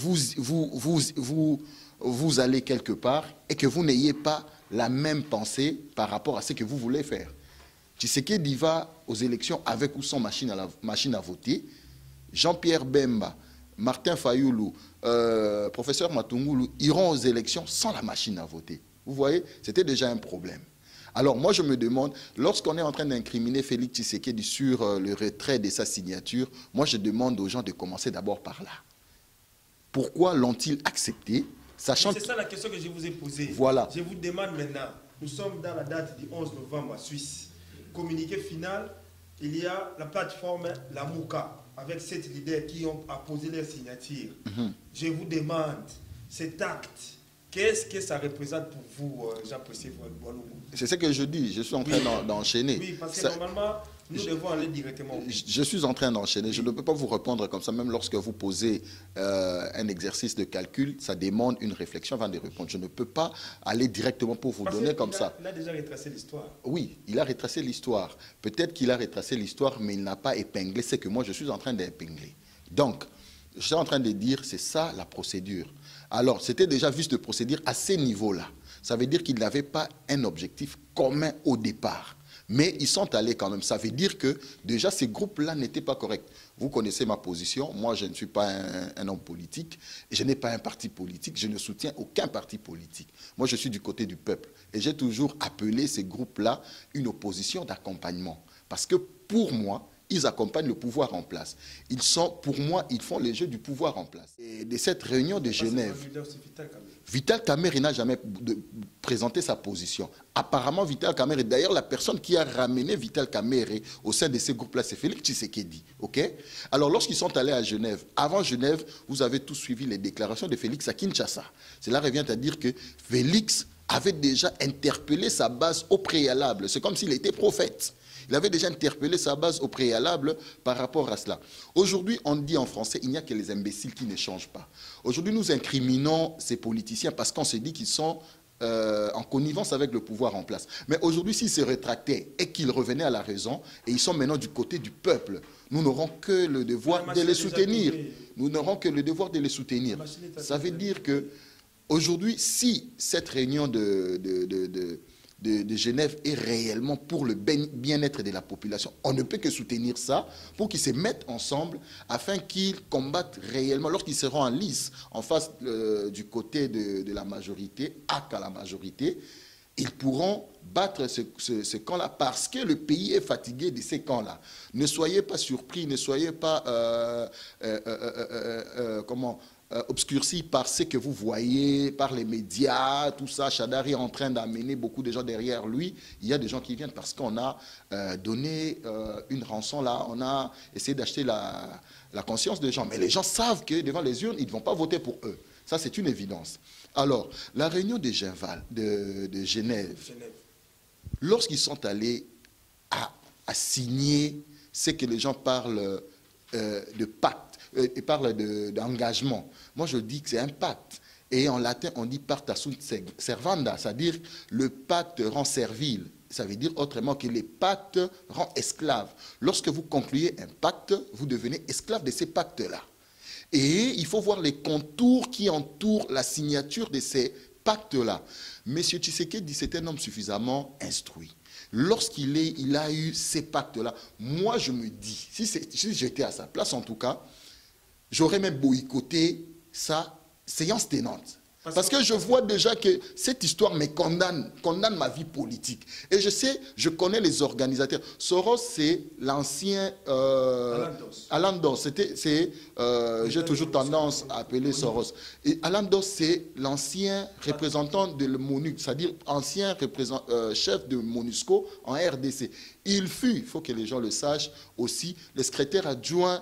vous allez quelque part et que vous n'ayez pas la même pensée par rapport à ce que vous voulez faire. Tshisekedi va aux élections avec ou sans machine à voter. Jean-Pierre Bemba, Martin Fayoulou, professeur Matungulu iront aux élections sans la machine à voter. Vous voyez, c'était déjà un problème. Alors moi je me demande, lorsqu'on est en train d'incriminer Félix Tshisekedi sur le retrait de sa signature, moi je demande aux gens de commencer d'abord par là. Pourquoi l'ont-ils accepté, sachant c'est ça la question que je vous ai posée. Voilà. Je vous demande maintenant, nous sommes dans la date du 11 novembre à Suisse. Communiqué final, il y a la plateforme La Mouka, avec 7 leaders qui ont apposé leur signature. Je vous demande, cet acte, qu'est-ce que ça représente pour vous, Jean-Pressé Boilougou? C'est ce que je dis, je suis en train d'enchaîner. Oui, parce que normalement, nous devons aller directement au but. Je suis en train d'enchaîner. Je ne peux pas vous répondre comme ça, même lorsque vous posez un exercice de calcul, ça demande une réflexion avant de répondre. Je ne peux pas aller directement pour vous donner comme ça. Il a déjà retracé l'histoire. Oui, il a retracé l'histoire. Peut-être qu'il a retracé l'histoire, mais il n'a pas épinglé ce que moi je suis en train d'épingler. Donc, je suis en train de dire, c'est ça la procédure. Alors, c'était déjà juste de procédure à ces niveaux-là. Ça veut dire qu'ils n'avaient pas un objectif commun au départ. Mais ils sont allés quand même. Ça veut dire que déjà ces groupes-là n'étaient pas corrects. Vous connaissez ma position. Moi, je ne suis pas un homme politique. Et je n'ai pas un parti politique. Je ne soutiens aucun parti politique. Moi, je suis du côté du peuple. Et j'ai toujours appelé ces groupes-là une opposition d'accompagnement. Parce que pour moi, ils accompagnent le pouvoir en place. Ils sont, pour moi, ils font les jeux du pouvoir en place. Et de cette réunion de Genève, Vital Kamerhe n'a jamais présenté sa position. Apparemment, Vital Kamerhe, d'ailleurs, la personne qui a ramené Vital Kamerhe au sein de ces groupes-là, c'est Félix Tshisekedi. Okay? Alors, lorsqu'ils sont allés à Genève, avant Genève, vous avez tous suivi les déclarations de Félix à Kinshasa. Cela revient à dire que Félix avait déjà interpellé sa base au préalable. C'est comme s'il était prophète. Il avait déjà interpellé sa base au préalable par rapport à cela. Aujourd'hui, on dit en français, il n'y a que les imbéciles qui ne changent pas. Aujourd'hui, nous incriminons ces politiciens parce qu'on se dit qu'ils sont en connivence avec le pouvoir en place. Mais aujourd'hui, s'ils se rétractaient et qu'ils revenaient à la raison, et ils sont maintenant du côté du peuple, nous n'aurons que le devoir de les soutenir. Nous n'aurons que le devoir de les soutenir. Ça veut dire que aujourd'hui, si cette réunion de Genève est réellement pour le bien-être de la population, on ne peut que soutenir ça pour qu'ils se mettent ensemble afin qu'ils combattent réellement, lorsqu'ils seront en lice en face du côté de la majorité, à la majorité, ils pourront battre ce camp-là parce que le pays est fatigué de ces camps-là. Ne soyez pas surpris, ne soyez pas obscurci par ce que vous voyez, par les médias, tout ça. Chadari est en train d'amener beaucoup de gens derrière lui. Il y a des gens qui viennent parce qu'on a donné une rançon là, on a essayé d'acheter la conscience des gens. Mais les gens savent que devant les urnes, ils ne vont pas voter pour eux. Ça, c'est une évidence. Alors, la réunion de Genève, lorsqu'ils sont allés à signer ce que les gens parlent de pacte, et parle d'engagement. Moi, je dis que c'est un pacte. Et en latin, on dit pacta sunt servanda, c'est-à-dire le pacte rend servile. Ça veut dire autrement que les pactes rendent esclaves. Lorsque vous concluez un pacte, vous devenez esclave de ces pactes-là. Et il faut voir les contours qui entourent la signature de ces pactes-là. Monsieur Tshisekedi, c'est un homme suffisamment instruit. Lorsqu'il a eu ces pactes-là, moi, je me dis, si j'étais à sa place en tout cas, j'aurais même boycotté sa séance tenante. Parce que je vois déjà que cette histoire me condamne ma vie politique. Et je connais les organisateurs. Soros, c'est l'ancien... Alain Dos. J'ai toujours tendance à appeler Soros. Et Alain Dos, c'est l'ancien représentant de MONUC, c'est-à-dire ancien chef de MONUSCO en RDC. Il faut que les gens le sachent aussi, le secrétaire adjoint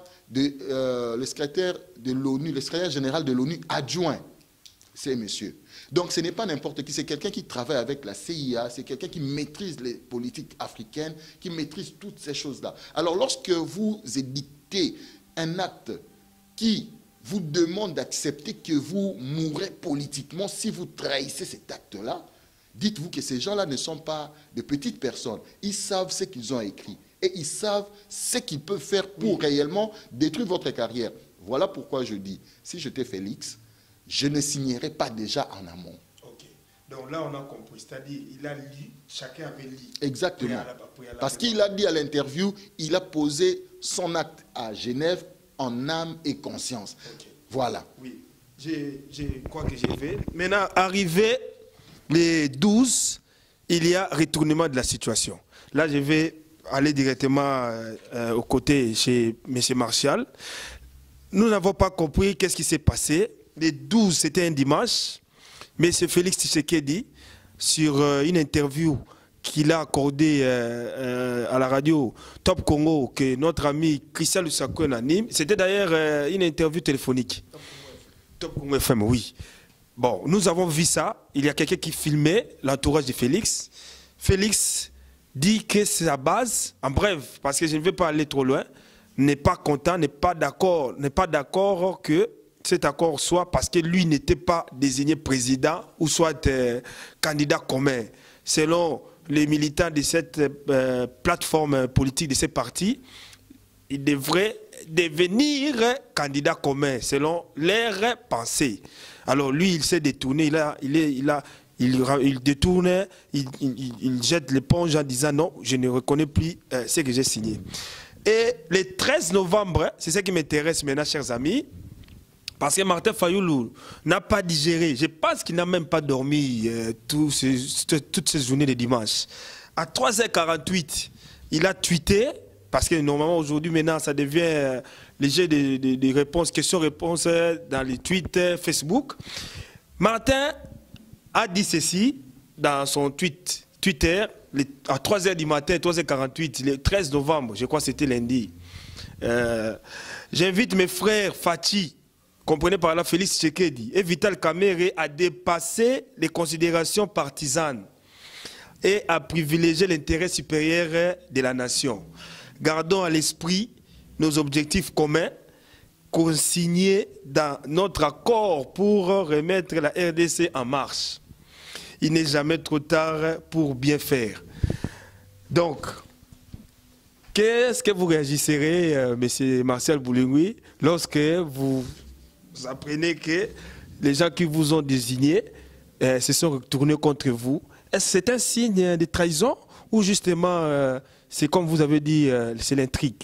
le secrétaire de l'ONU, le secrétaire général de l'ONU adjoint. C'est monsieur. Donc ce n'est pas n'importe qui, c'est quelqu'un qui travaille avec la CIA, c'est quelqu'un qui maîtrise les politiques africaines, qui maîtrise toutes ces choses-là. Alors lorsque vous édictez un acte qui vous demande d'accepter que vous mourrez politiquement si vous trahissez cet acte-là, dites-vous que ces gens-là ne sont pas de petites personnes. Ils savent ce qu'ils ont écrit et ils savent ce qu'ils peuvent faire pour réellement détruire votre carrière. Voilà pourquoi je dis, si j'étais Félix, je ne signerai pas déjà en amont. Ok. Donc là, on a compris. C'est-à-dire, il a lu, chacun avait lu. Exactement. Parce qu'il a dit à l'interview, il a posé son acte à Genève en âme et conscience. Okay. Voilà. Oui. Je crois que j'ai fait. Maintenant, arrivé les 12, il y a retournement de la situation. Là, je vais aller directement au côté chez M. Martial. Nous n'avons pas compris qu'est-ce qui s'est passé. Les 12, c'était un dimanche. M. Félix Tshisekedi, sur une interview qu'il a accordée à la radio Top Congo, que notre ami Christian Lusako anime, c'était d'ailleurs une interview téléphonique. Top Congo FM, oui. Bon, nous avons vu ça. Il y a quelqu'un qui filmait l'entourage de Félix. Félix dit que sa base, en bref, parce que je ne vais pas aller trop loin, n'est pas content, n'est pas d'accord que cet accord soit parce que lui n'était pas désigné président ou soit candidat commun. Selon les militants de cette plateforme politique, de ces partis, il devrait devenir candidat commun selon leur pensée. Alors lui, il s'est détourné, il détourne, il jette l'éponge en disant non, je ne reconnais plus ce que j'ai signé. Et le 13 novembre, c'est ce qui m'intéresse maintenant, chers amis, parce que Martin Fayoulou n'a pas digéré, je pense qu'il n'a même pas dormi toutes ces journées de dimanche. À 3h48, il a tweeté parce que normalement aujourd'hui maintenant ça devient les jeux de réponses, questions-réponses dans les tweets Facebook. Martin a dit ceci dans son Twitter à 3h du matin, 3h48, le 13 novembre, je crois que c'était lundi. J'invite mes frères Fachi, comprenez par là Félix Tshisekedi et Vital Kamerhe à dépasser les considérations partisanes et à privilégier l'intérêt supérieur de la nation. Gardons à l'esprit nos objectifs communs consignés dans notre accord pour remettre la RDC en marche. Il n'est jamais trop tard pour bien faire. Donc, qu'est-ce que vous réagirez, M. Martial Boulingui, lorsque vous apprenez que les gens qui vous ont désigné se sont retournés contre vous? Est-ce que c'est un signe de trahison ou justement, c'est comme vous avez dit, c'est l'intrigue?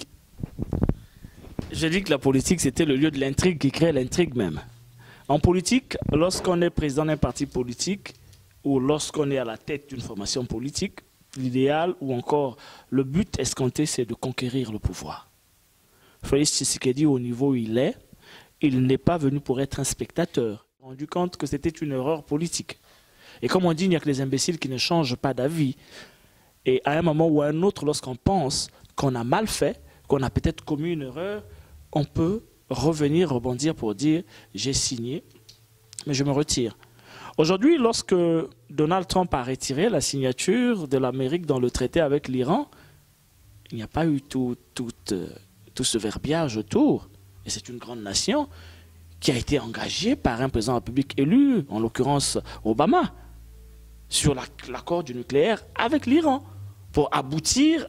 Je dis que la politique, c'était le lieu de l'intrigue qui crée l'intrigue même. En politique, lorsqu'on est président d'un parti politique ou lorsqu'on est à la tête d'une formation politique, l'idéal ou encore le but escompté, c'est de conquérir le pouvoir. Félix Tshisekedi, au niveau où il n'est pas venu pour être un spectateur. Il s'est rendu compte que c'était une erreur politique. Et comme on dit, il n'y a que les imbéciles qui ne changent pas d'avis. Et à un moment ou à un autre, lorsqu'on pense qu'on a mal fait, qu'on a peut-être commis une erreur, on peut revenir, rebondir pour dire « j'ai signé, mais je me retire ». Aujourd'hui, lorsque Donald Trump a retiré la signature de l'Amérique dans le traité avec l'Iran, il n'y a pas eu tout ce verbiage autour. Et c'est une grande nation qui a été engagée par un président de la République élu, en l'occurrence Obama, sur l'accord du nucléaire avec l'Iran, pour aboutir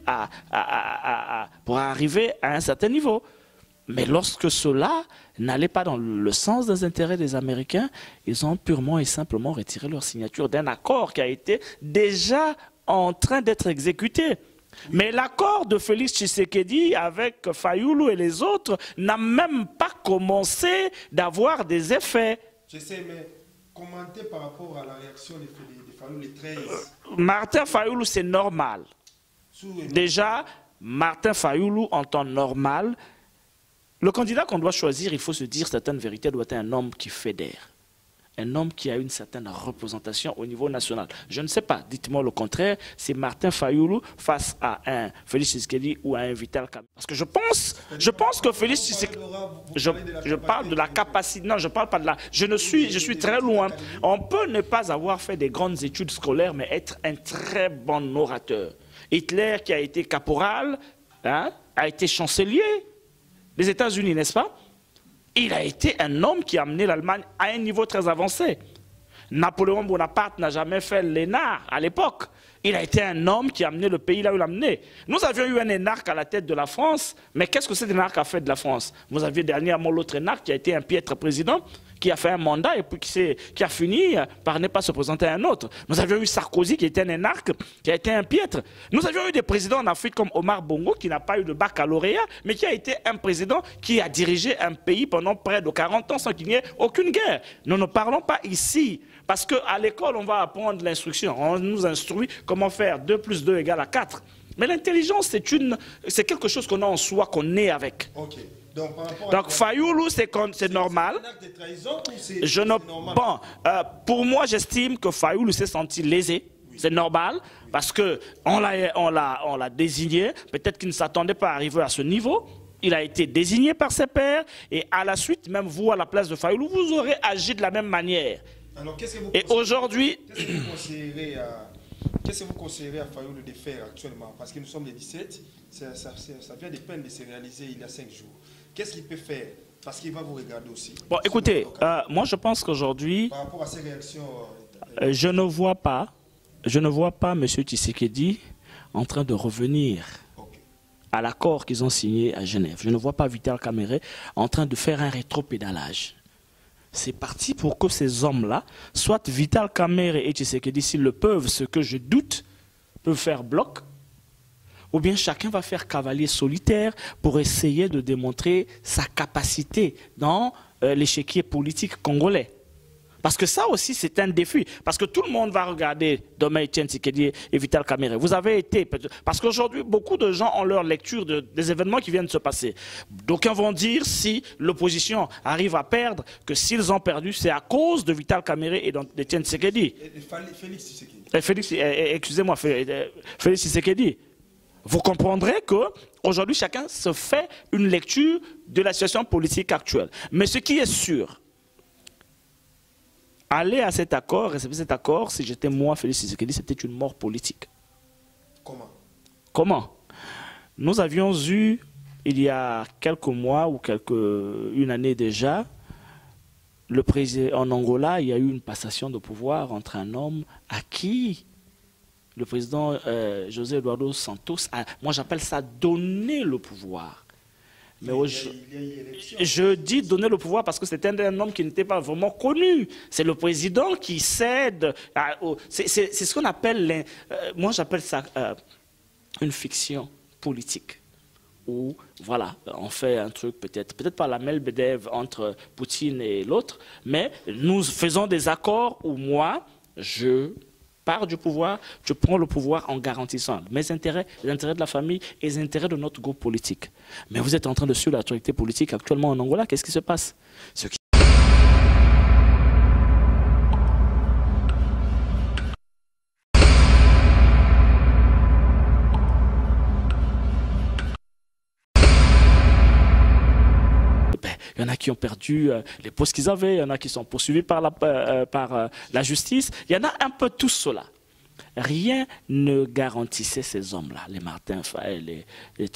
pour arriver à un certain niveau. Mais lorsque cela n'allait pas dans le sens des intérêts des Américains, ils ont purement et simplement retiré leur signature d'un accord qui a été déjà en train d'être exécuté. Mais l'accord de Félix Tshisekedi avec Fayoulou et les autres n'a même pas commencé d'avoir des effets. Je sais, mais commentez par rapport à la réaction de Fayoulou les 13. Martin Fayoulou, c'est normal. Déjà, Martin Fayoulou, en temps normal, le candidat qu'on doit choisir, il faut se dire certaines vérités, doit être un homme qui fédère. Un homme qui a une certaine représentation au niveau national. Je ne sais pas, dites-moi le contraire, c'est Martin Fayoulou face à un Félix Tshisekedi ou à un Vital Kamerhe. Parce que je pense que Félix Tshisekedi... Je parle de la capacité... Non, je parle pas de la... Je suis très loin. On peut ne pas avoir fait des grandes études scolaires, mais être un très bon orateur. Hitler, qui a été caporal, hein, a été chancelier des États-Unis, n'est-ce pas? Il a été un homme qui a amené l'Allemagne à un niveau très avancé. Napoléon Bonaparte n'a jamais fait l'énarque à l'époque. Il a été un homme qui a amené le pays là où il l'a amené. Nous avions eu un énarque à la tête de la France, mais qu'est-ce que cet énarque a fait de la France? Vous aviez dernièrement l'autre énarque qui a été un piètre président, qui a fait un mandat et puis qui a fini par ne pas se présenter à un autre. Nous avions eu Sarkozy qui était un énarque, qui a été un piètre. Nous avions eu des présidents en Afrique comme Omar Bongo qui n'a pas eu de baccalauréat, mais qui a été un président qui a dirigé un pays pendant près de 40 ans sans qu'il n'y ait aucune guerre. Nous ne parlons pas ici, parce qu'à l'école on va apprendre l'instruction. On nous instruit comment faire 2 plus 2 égale à 4. Mais l'intelligence, c'est quelque chose qu'on a en soi, qu'on est avec. Okay. Donc Fayoulou, c'est normal. Bon, pour moi, j'estime que Fayoulou s'est senti lésé. Oui. C'est normal, oui. Parce qu'on l'a désigné. Peut-être qu'il ne s'attendait pas à arriver à ce niveau. Il a été désigné par ses pairs. Et à la suite, même vous, à la place de Fayoulou, vous aurez agi de la même manière. Alors, et aujourd'hui... Qu'est-ce que vous conseillerez à Fayoulou de faire actuellement? Parce que nous sommes les 17, ça vient de peine de se réaliser il y a 5 jours. Qu'est-ce qu'il peut faire? Parce qu'il va vous regarder aussi. Bon, écoutez, moi je pense qu'aujourd'hui, par rapport à ces réactions, je ne vois pas M. Tshisekedi en train de revenir à l'accord qu'ils ont signé à Genève. Je ne vois pas Vital Kamerhe en train de faire un rétropédalage. C'est parti pour que ces hommes-là, soit Vital Kamerhe et Tshisekedi, s'ils le peuvent, ce que je doute, peuvent faire bloc, ou bien chacun va faire cavalier solitaire pour essayer de démontrer sa capacité dans l'échiquier politique congolais. Parce que ça aussi, c'est un défi. Parce que tout le monde va regarder demain Etienne Tshisekedi et Vital Kamerhe. Vous avez été... Parce qu'aujourd'hui, beaucoup de gens ont leur lecture des événements qui viennent de se passer. D'aucuns vont dire, si l'opposition arrive à perdre, que s'ils ont perdu, c'est à cause de Vital Kamerhe et d'Etienne Tshisekedi. Félix Tshisekedi. Excusez-moi, Félix Tshisekedi. Vous comprendrez qu'aujourd'hui, chacun se fait une lecture de la situation politique actuelle. Mais ce qui est sûr, aller à cet accord, recevoir cet accord, si j'étais moi, Félix Tshisekedi, c'était une mort politique. Comment? Nous avions eu, il y a quelques mois ou une année déjà, le président en Angola, il y a eu une passation de pouvoir entre un homme à qui le président José Eduardo Santos a, moi j'appelle ça donner le pouvoir. Mais je dis donner le pouvoir parce que c'était un homme qui n'était pas vraiment connu. C'est le président qui cède. C'est ce qu'on appelle, moi j'appelle ça une fiction politique. Où, voilà, on fait un truc peut-être pas la Melbedev entre Poutine et l'autre, mais nous faisons des accords où moi, je pars du pouvoir, je prends le pouvoir en garantissant mes intérêts, les intérêts de la famille et les intérêts de notre groupe politique. Mais vous êtes en train de suivre l'actualité politique actuellement en Angola, qu'est-ce qui se passe? Il y en a qui ont perdu les postes qu'ils avaient, il y en a qui sont poursuivis par la justice. Il y en a un peu tout cela. Rien ne garantissait ces hommes-là, les Martin Fayet,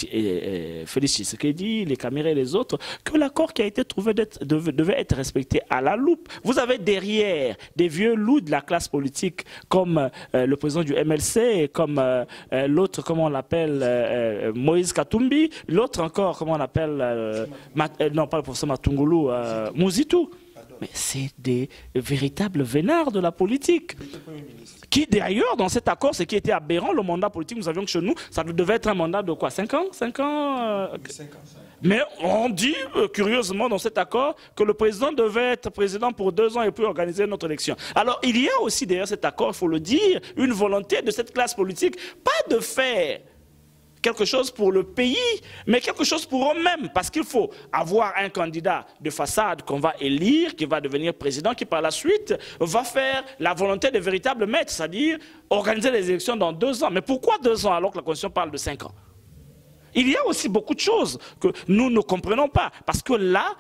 les Félix Tshisekedi, les Kamerhe et les autres, que l'accord qui a été trouvé devait être respecté à la loupe. Vous avez derrière des vieux loups de la classe politique comme le président du MLC, comme l'autre, comment on l'appelle, Moïse Katumbi, l'autre encore, comment on l'appelle, non pas le professeur Matungulu, Mouzitou. Mais c'est des véritables vénards de la politique. Qui d'ailleurs, dans cet accord, ce qui était aberrant, le mandat politique, nous avions que chez nous, ça devait être un mandat de quoi? 5 ans 5 ans Mais on dit, curieusement, dans cet accord, que le président devait être président pour 2 ans et puis organiser notre élection. Alors, il y a aussi derrière cet accord, il faut le dire, une volonté de cette classe politique, pas de faire quelque chose pour le pays, mais quelque chose pour eux-mêmes, parce qu'il faut avoir un candidat de façade qu'on va élire, qui va devenir président, qui par la suite va faire la volonté des véritables maîtres, c'est-à-dire organiser les élections dans 2 ans. Mais pourquoi 2 ans alors que la Constitution parle de 5 ans? Il y a aussi beaucoup de choses que nous ne comprenons pas, parce que là,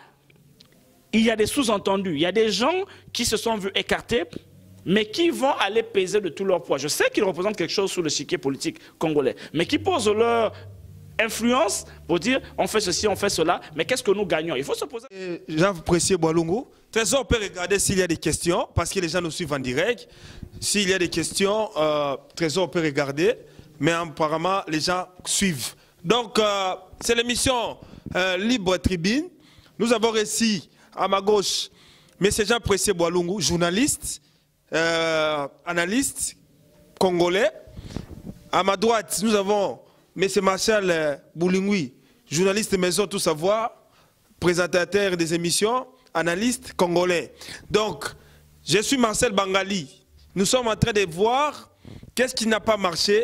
il y a des sous-entendus, il y a des gens qui se sont vus écartés, mais qui vont aller peser de tout leur poids. Je sais qu'ils représentent quelque chose sur le chiquier politique congolais, mais qui posent leur influence pour dire on fait ceci, on fait cela, mais qu'est-ce que nous gagnons? Il faut se poser... Jean-Apprécié Boalungu, Trésor peut regarder s'il y a des questions, parce que les gens nous suivent en direct. S'il y a des questions, Trésor peut regarder, mais apparemment les gens suivent. Donc, c'est l'émission Libre Tribune. Nous avons réussi à ma gauche M. Jean-Apprécié Boalungu, journaliste, analyste congolais. À ma droite, nous avons M. Marshal Boulingui, journaliste de Maison Tout Savoir, présentateur des émissions, analyste congolais. Donc, je suis Marcel Bangali. Nous sommes en train de voir qu'est-ce qui n'a pas marché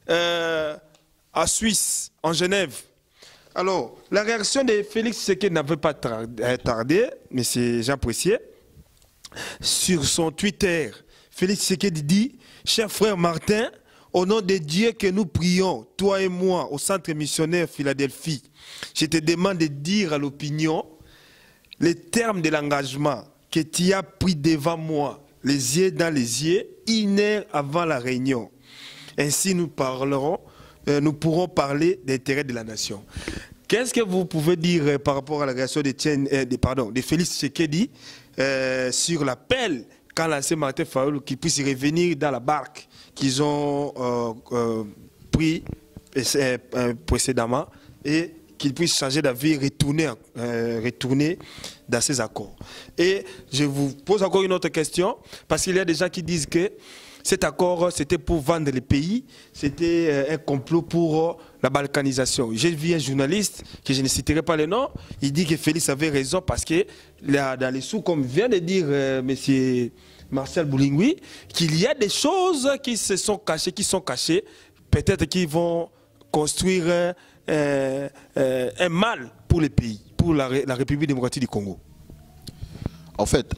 à Suisse, en Genève. Alors, la réaction de Félix Tshisekedi n'avait pas tardé, M. Jean-Apprécié. Sur son Twitter, Félix Tshisekedi dit « Cher frère Martin, au nom de Dieu que nous prions, toi et moi, au centre missionnaire Philadelphie, je te demande de dire à l'opinion les termes de l'engagement que tu as pris devant moi, les yeux dans les yeux, 1 heure avant la réunion. Ainsi nous pourrons parler d'intérêt de la nation. » Qu'est-ce que vous pouvez dire par rapport à la réaction de Félix Tshisekedi sur l'appel qu'a lancé Martin Fayulu qu'il puisse revenir dans la barque qu'ils ont pris précédemment et qu'il puisse changer d'avis et retourner dans ces accords. Et je vous pose encore une autre question, parce qu'il y a des gens qui disent que cet accord, c'était pour vendre les pays, c'était un complot pour la balkanisation. J'ai vu un journaliste, que je ne citerai pas le nom, il dit que Félix avait raison parce que là, dans les sous, comme vient de dire M. Marcel Boulingui, qu'il y a des choses qui se sont cachées, peut-être qu'ils vont construire un mal pour les pays, pour la République démocratique du Congo. En fait,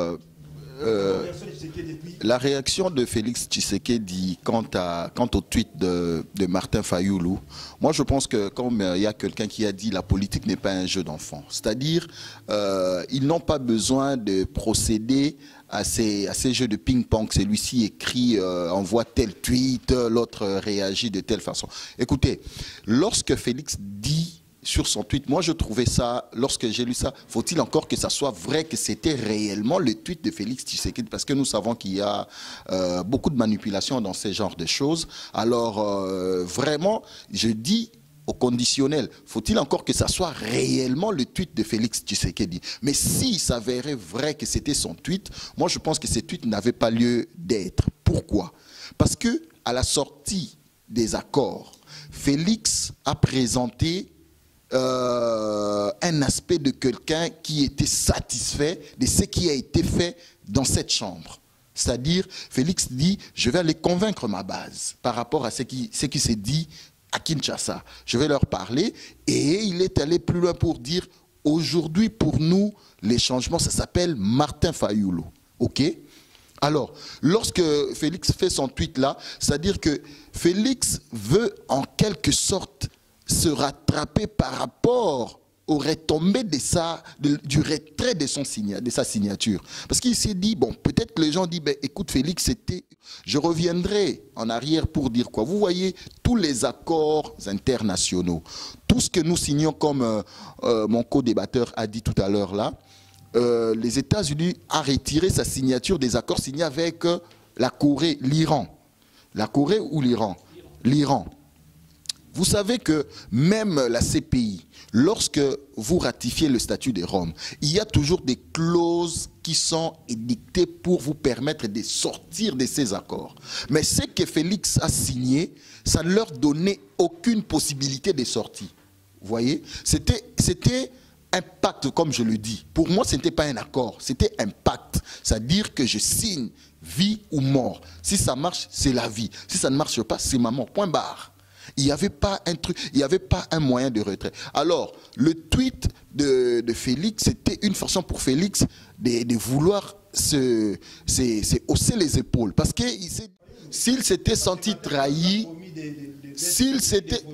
la réaction de Félix Tshisekedi quant au tweet de Martin Fayoulou, moi je pense que comme il y a quelqu'un qui a dit la politique n'est pas un jeu d'enfant, c'est-à-dire ils n'ont pas besoin de procéder à ces jeux de ping-pong, celui-ci écrit, envoie tel tweet, l'autre réagit de telle façon. Écoutez, lorsque Félix dit sur son tweet, moi je trouvais ça, lorsque j'ai lu ça, faut-il encore que ça soit vrai que c'était réellement le tweet de Félix Tshisekedi, parce que nous savons qu'il y a beaucoup de manipulation dans ce genre de choses. Alors vraiment, je dis au conditionnel, faut-il encore que ça soit réellement le tweet de Félix Tshisekedi? Mais s'il s'avérait vrai que c'était son tweet, moi je pense que ce tweet n'avait pas lieu d'être. Pourquoi? Parce que à la sortie des accords, Félix a présenté un aspect de quelqu'un qui était satisfait de ce qui a été fait dans cette chambre. C'est-à-dire, Félix dit, je vais aller convaincre ma base par rapport à ce qui s'est dit à Kinshasa. Je vais leur parler et il est allé plus loin pour dire, aujourd'hui pour nous, les changements, ça s'appelle Martin Fayoulou. OK ? Alors, lorsque Félix fait son tweet là, c'est-à-dire que Félix veut en quelque sorte se rattraper par rapport aux retombées du retrait de sa signature. Parce qu'il s'est dit, bon, peut-être que les gens disent, ben, écoute Félix, je reviendrai en arrière pour dire quoi? Vous voyez, tous les accords internationaux, tout ce que nous signons comme mon co-débatteur a dit tout à l'heure là, les États-Unis ont retiré sa signature des accords signés avec la Corée, l'Iran. La Corée ou l'Iran? L'Iran. Vous savez que même la CPI, lorsque vous ratifiez le statut de Rome, il y a toujours des clauses qui sont édictées pour vous permettre de sortir de ces accords. Mais ce que Félix a signé, ça ne leur donnait aucune possibilité de sortie. Vous voyez? C'était un pacte, comme je le dis. Pour moi, ce n'était pas un accord, c'était un pacte. C'est-à-dire que je signe vie ou mort. Si ça marche, c'est la vie. Si ça ne marche pas, c'est ma mort. Point barre. Il n'y avait pas un truc, il n'y avait pas un moyen de retrait. Alors, le tweet de Félix, c'était une façon pour Félix de vouloir se hausser les épaules. Parce que s'il s'était senti trahi, s'il s'était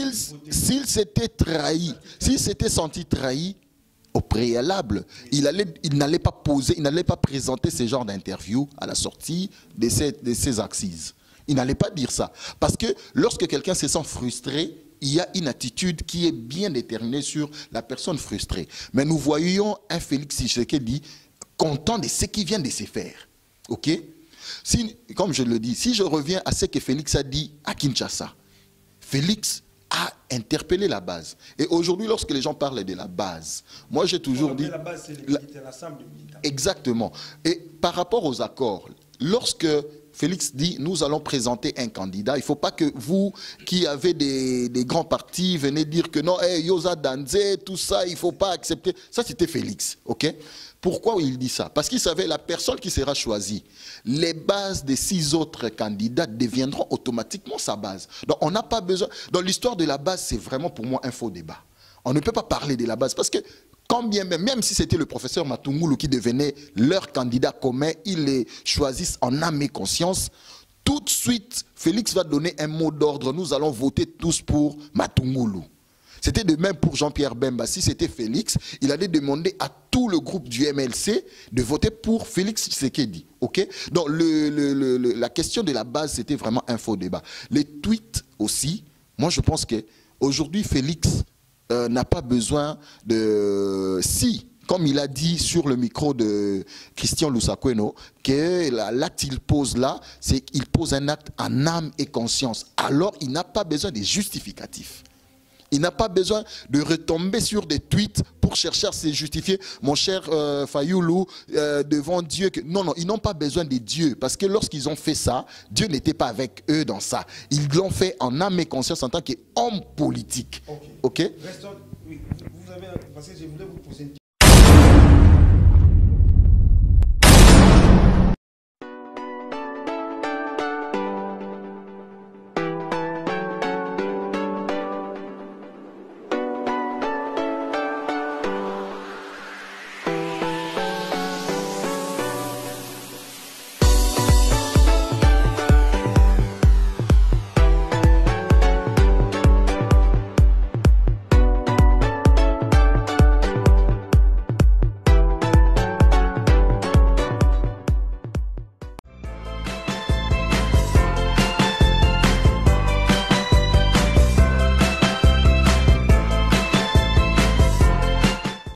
senti trahi au préalable, il n'allait pas présenter ce genre d'interview à la sortie de ces assises. Il n'allait pas dire ça. Parce que lorsque quelqu'un se sent frustré, il y a une attitude qui est bien déterminée sur la personne frustrée. Mais nous voyons un Félix Tshisekedi content de ce qui vient de se faire. OK? Comme je le dis, si je reviens à ce que Félix a dit à Kinshasa, Félix a interpellé la base. Et aujourd'hui, lorsque les gens parlent de la base, moi j'ai toujours dit... La base, c'est l'ensemble des militants. Exactement. Et par rapport aux accords, lorsque Félix dit, nous allons présenter un candidat. Il ne faut pas que vous, qui avez des grands partis, venez dire que non, hey, Yosa Danze, tout ça, il ne faut pas accepter. Ça, c'était Félix. OK? Pourquoi il dit ça? Parce qu'il savait la personne qui sera choisie, les bases des 6 autres candidats deviendront automatiquement sa base. Donc, on n'a pas besoin... Dans l'histoire de la base, c'est vraiment pour moi un faux débat. On ne peut pas parler de la base parce que même si c'était le professeur Matungulu qui devenait leur candidat commun, ils les choisissent en âme et conscience. Tout de suite, Félix va donner un mot d'ordre. Nous allons voter tous pour Matungulu. C'était de même pour Jean-Pierre Bemba. Si c'était Félix, il allait demander à tout le groupe du MLC de voter pour Félix Tshisekedi. Okay? Donc la question de la base, c'était vraiment un faux débat. Les tweets aussi, moi je pense qu'aujourd'hui, Félix n'a pas besoin de... Si, comme il a dit sur le micro de Christian Lusakweno, que l'acte qu'il pose là, c'est qu'il pose un acte en âme et conscience. Alors, il n'a pas besoin de justificatifs. Il n'a pas besoin de retomber sur des tweets pour chercher à se justifier, mon cher Fayoulou, devant Dieu. Non, non, ils n'ont pas besoin de Dieu. Parce que lorsqu'ils ont fait ça, Dieu n'était pas avec eux dans ça. Ils l'ont fait en âme et conscience en tant qu'homme politique. Ok. Ok? Restons, oui, vous avez, parce que je voulais vous poser une question.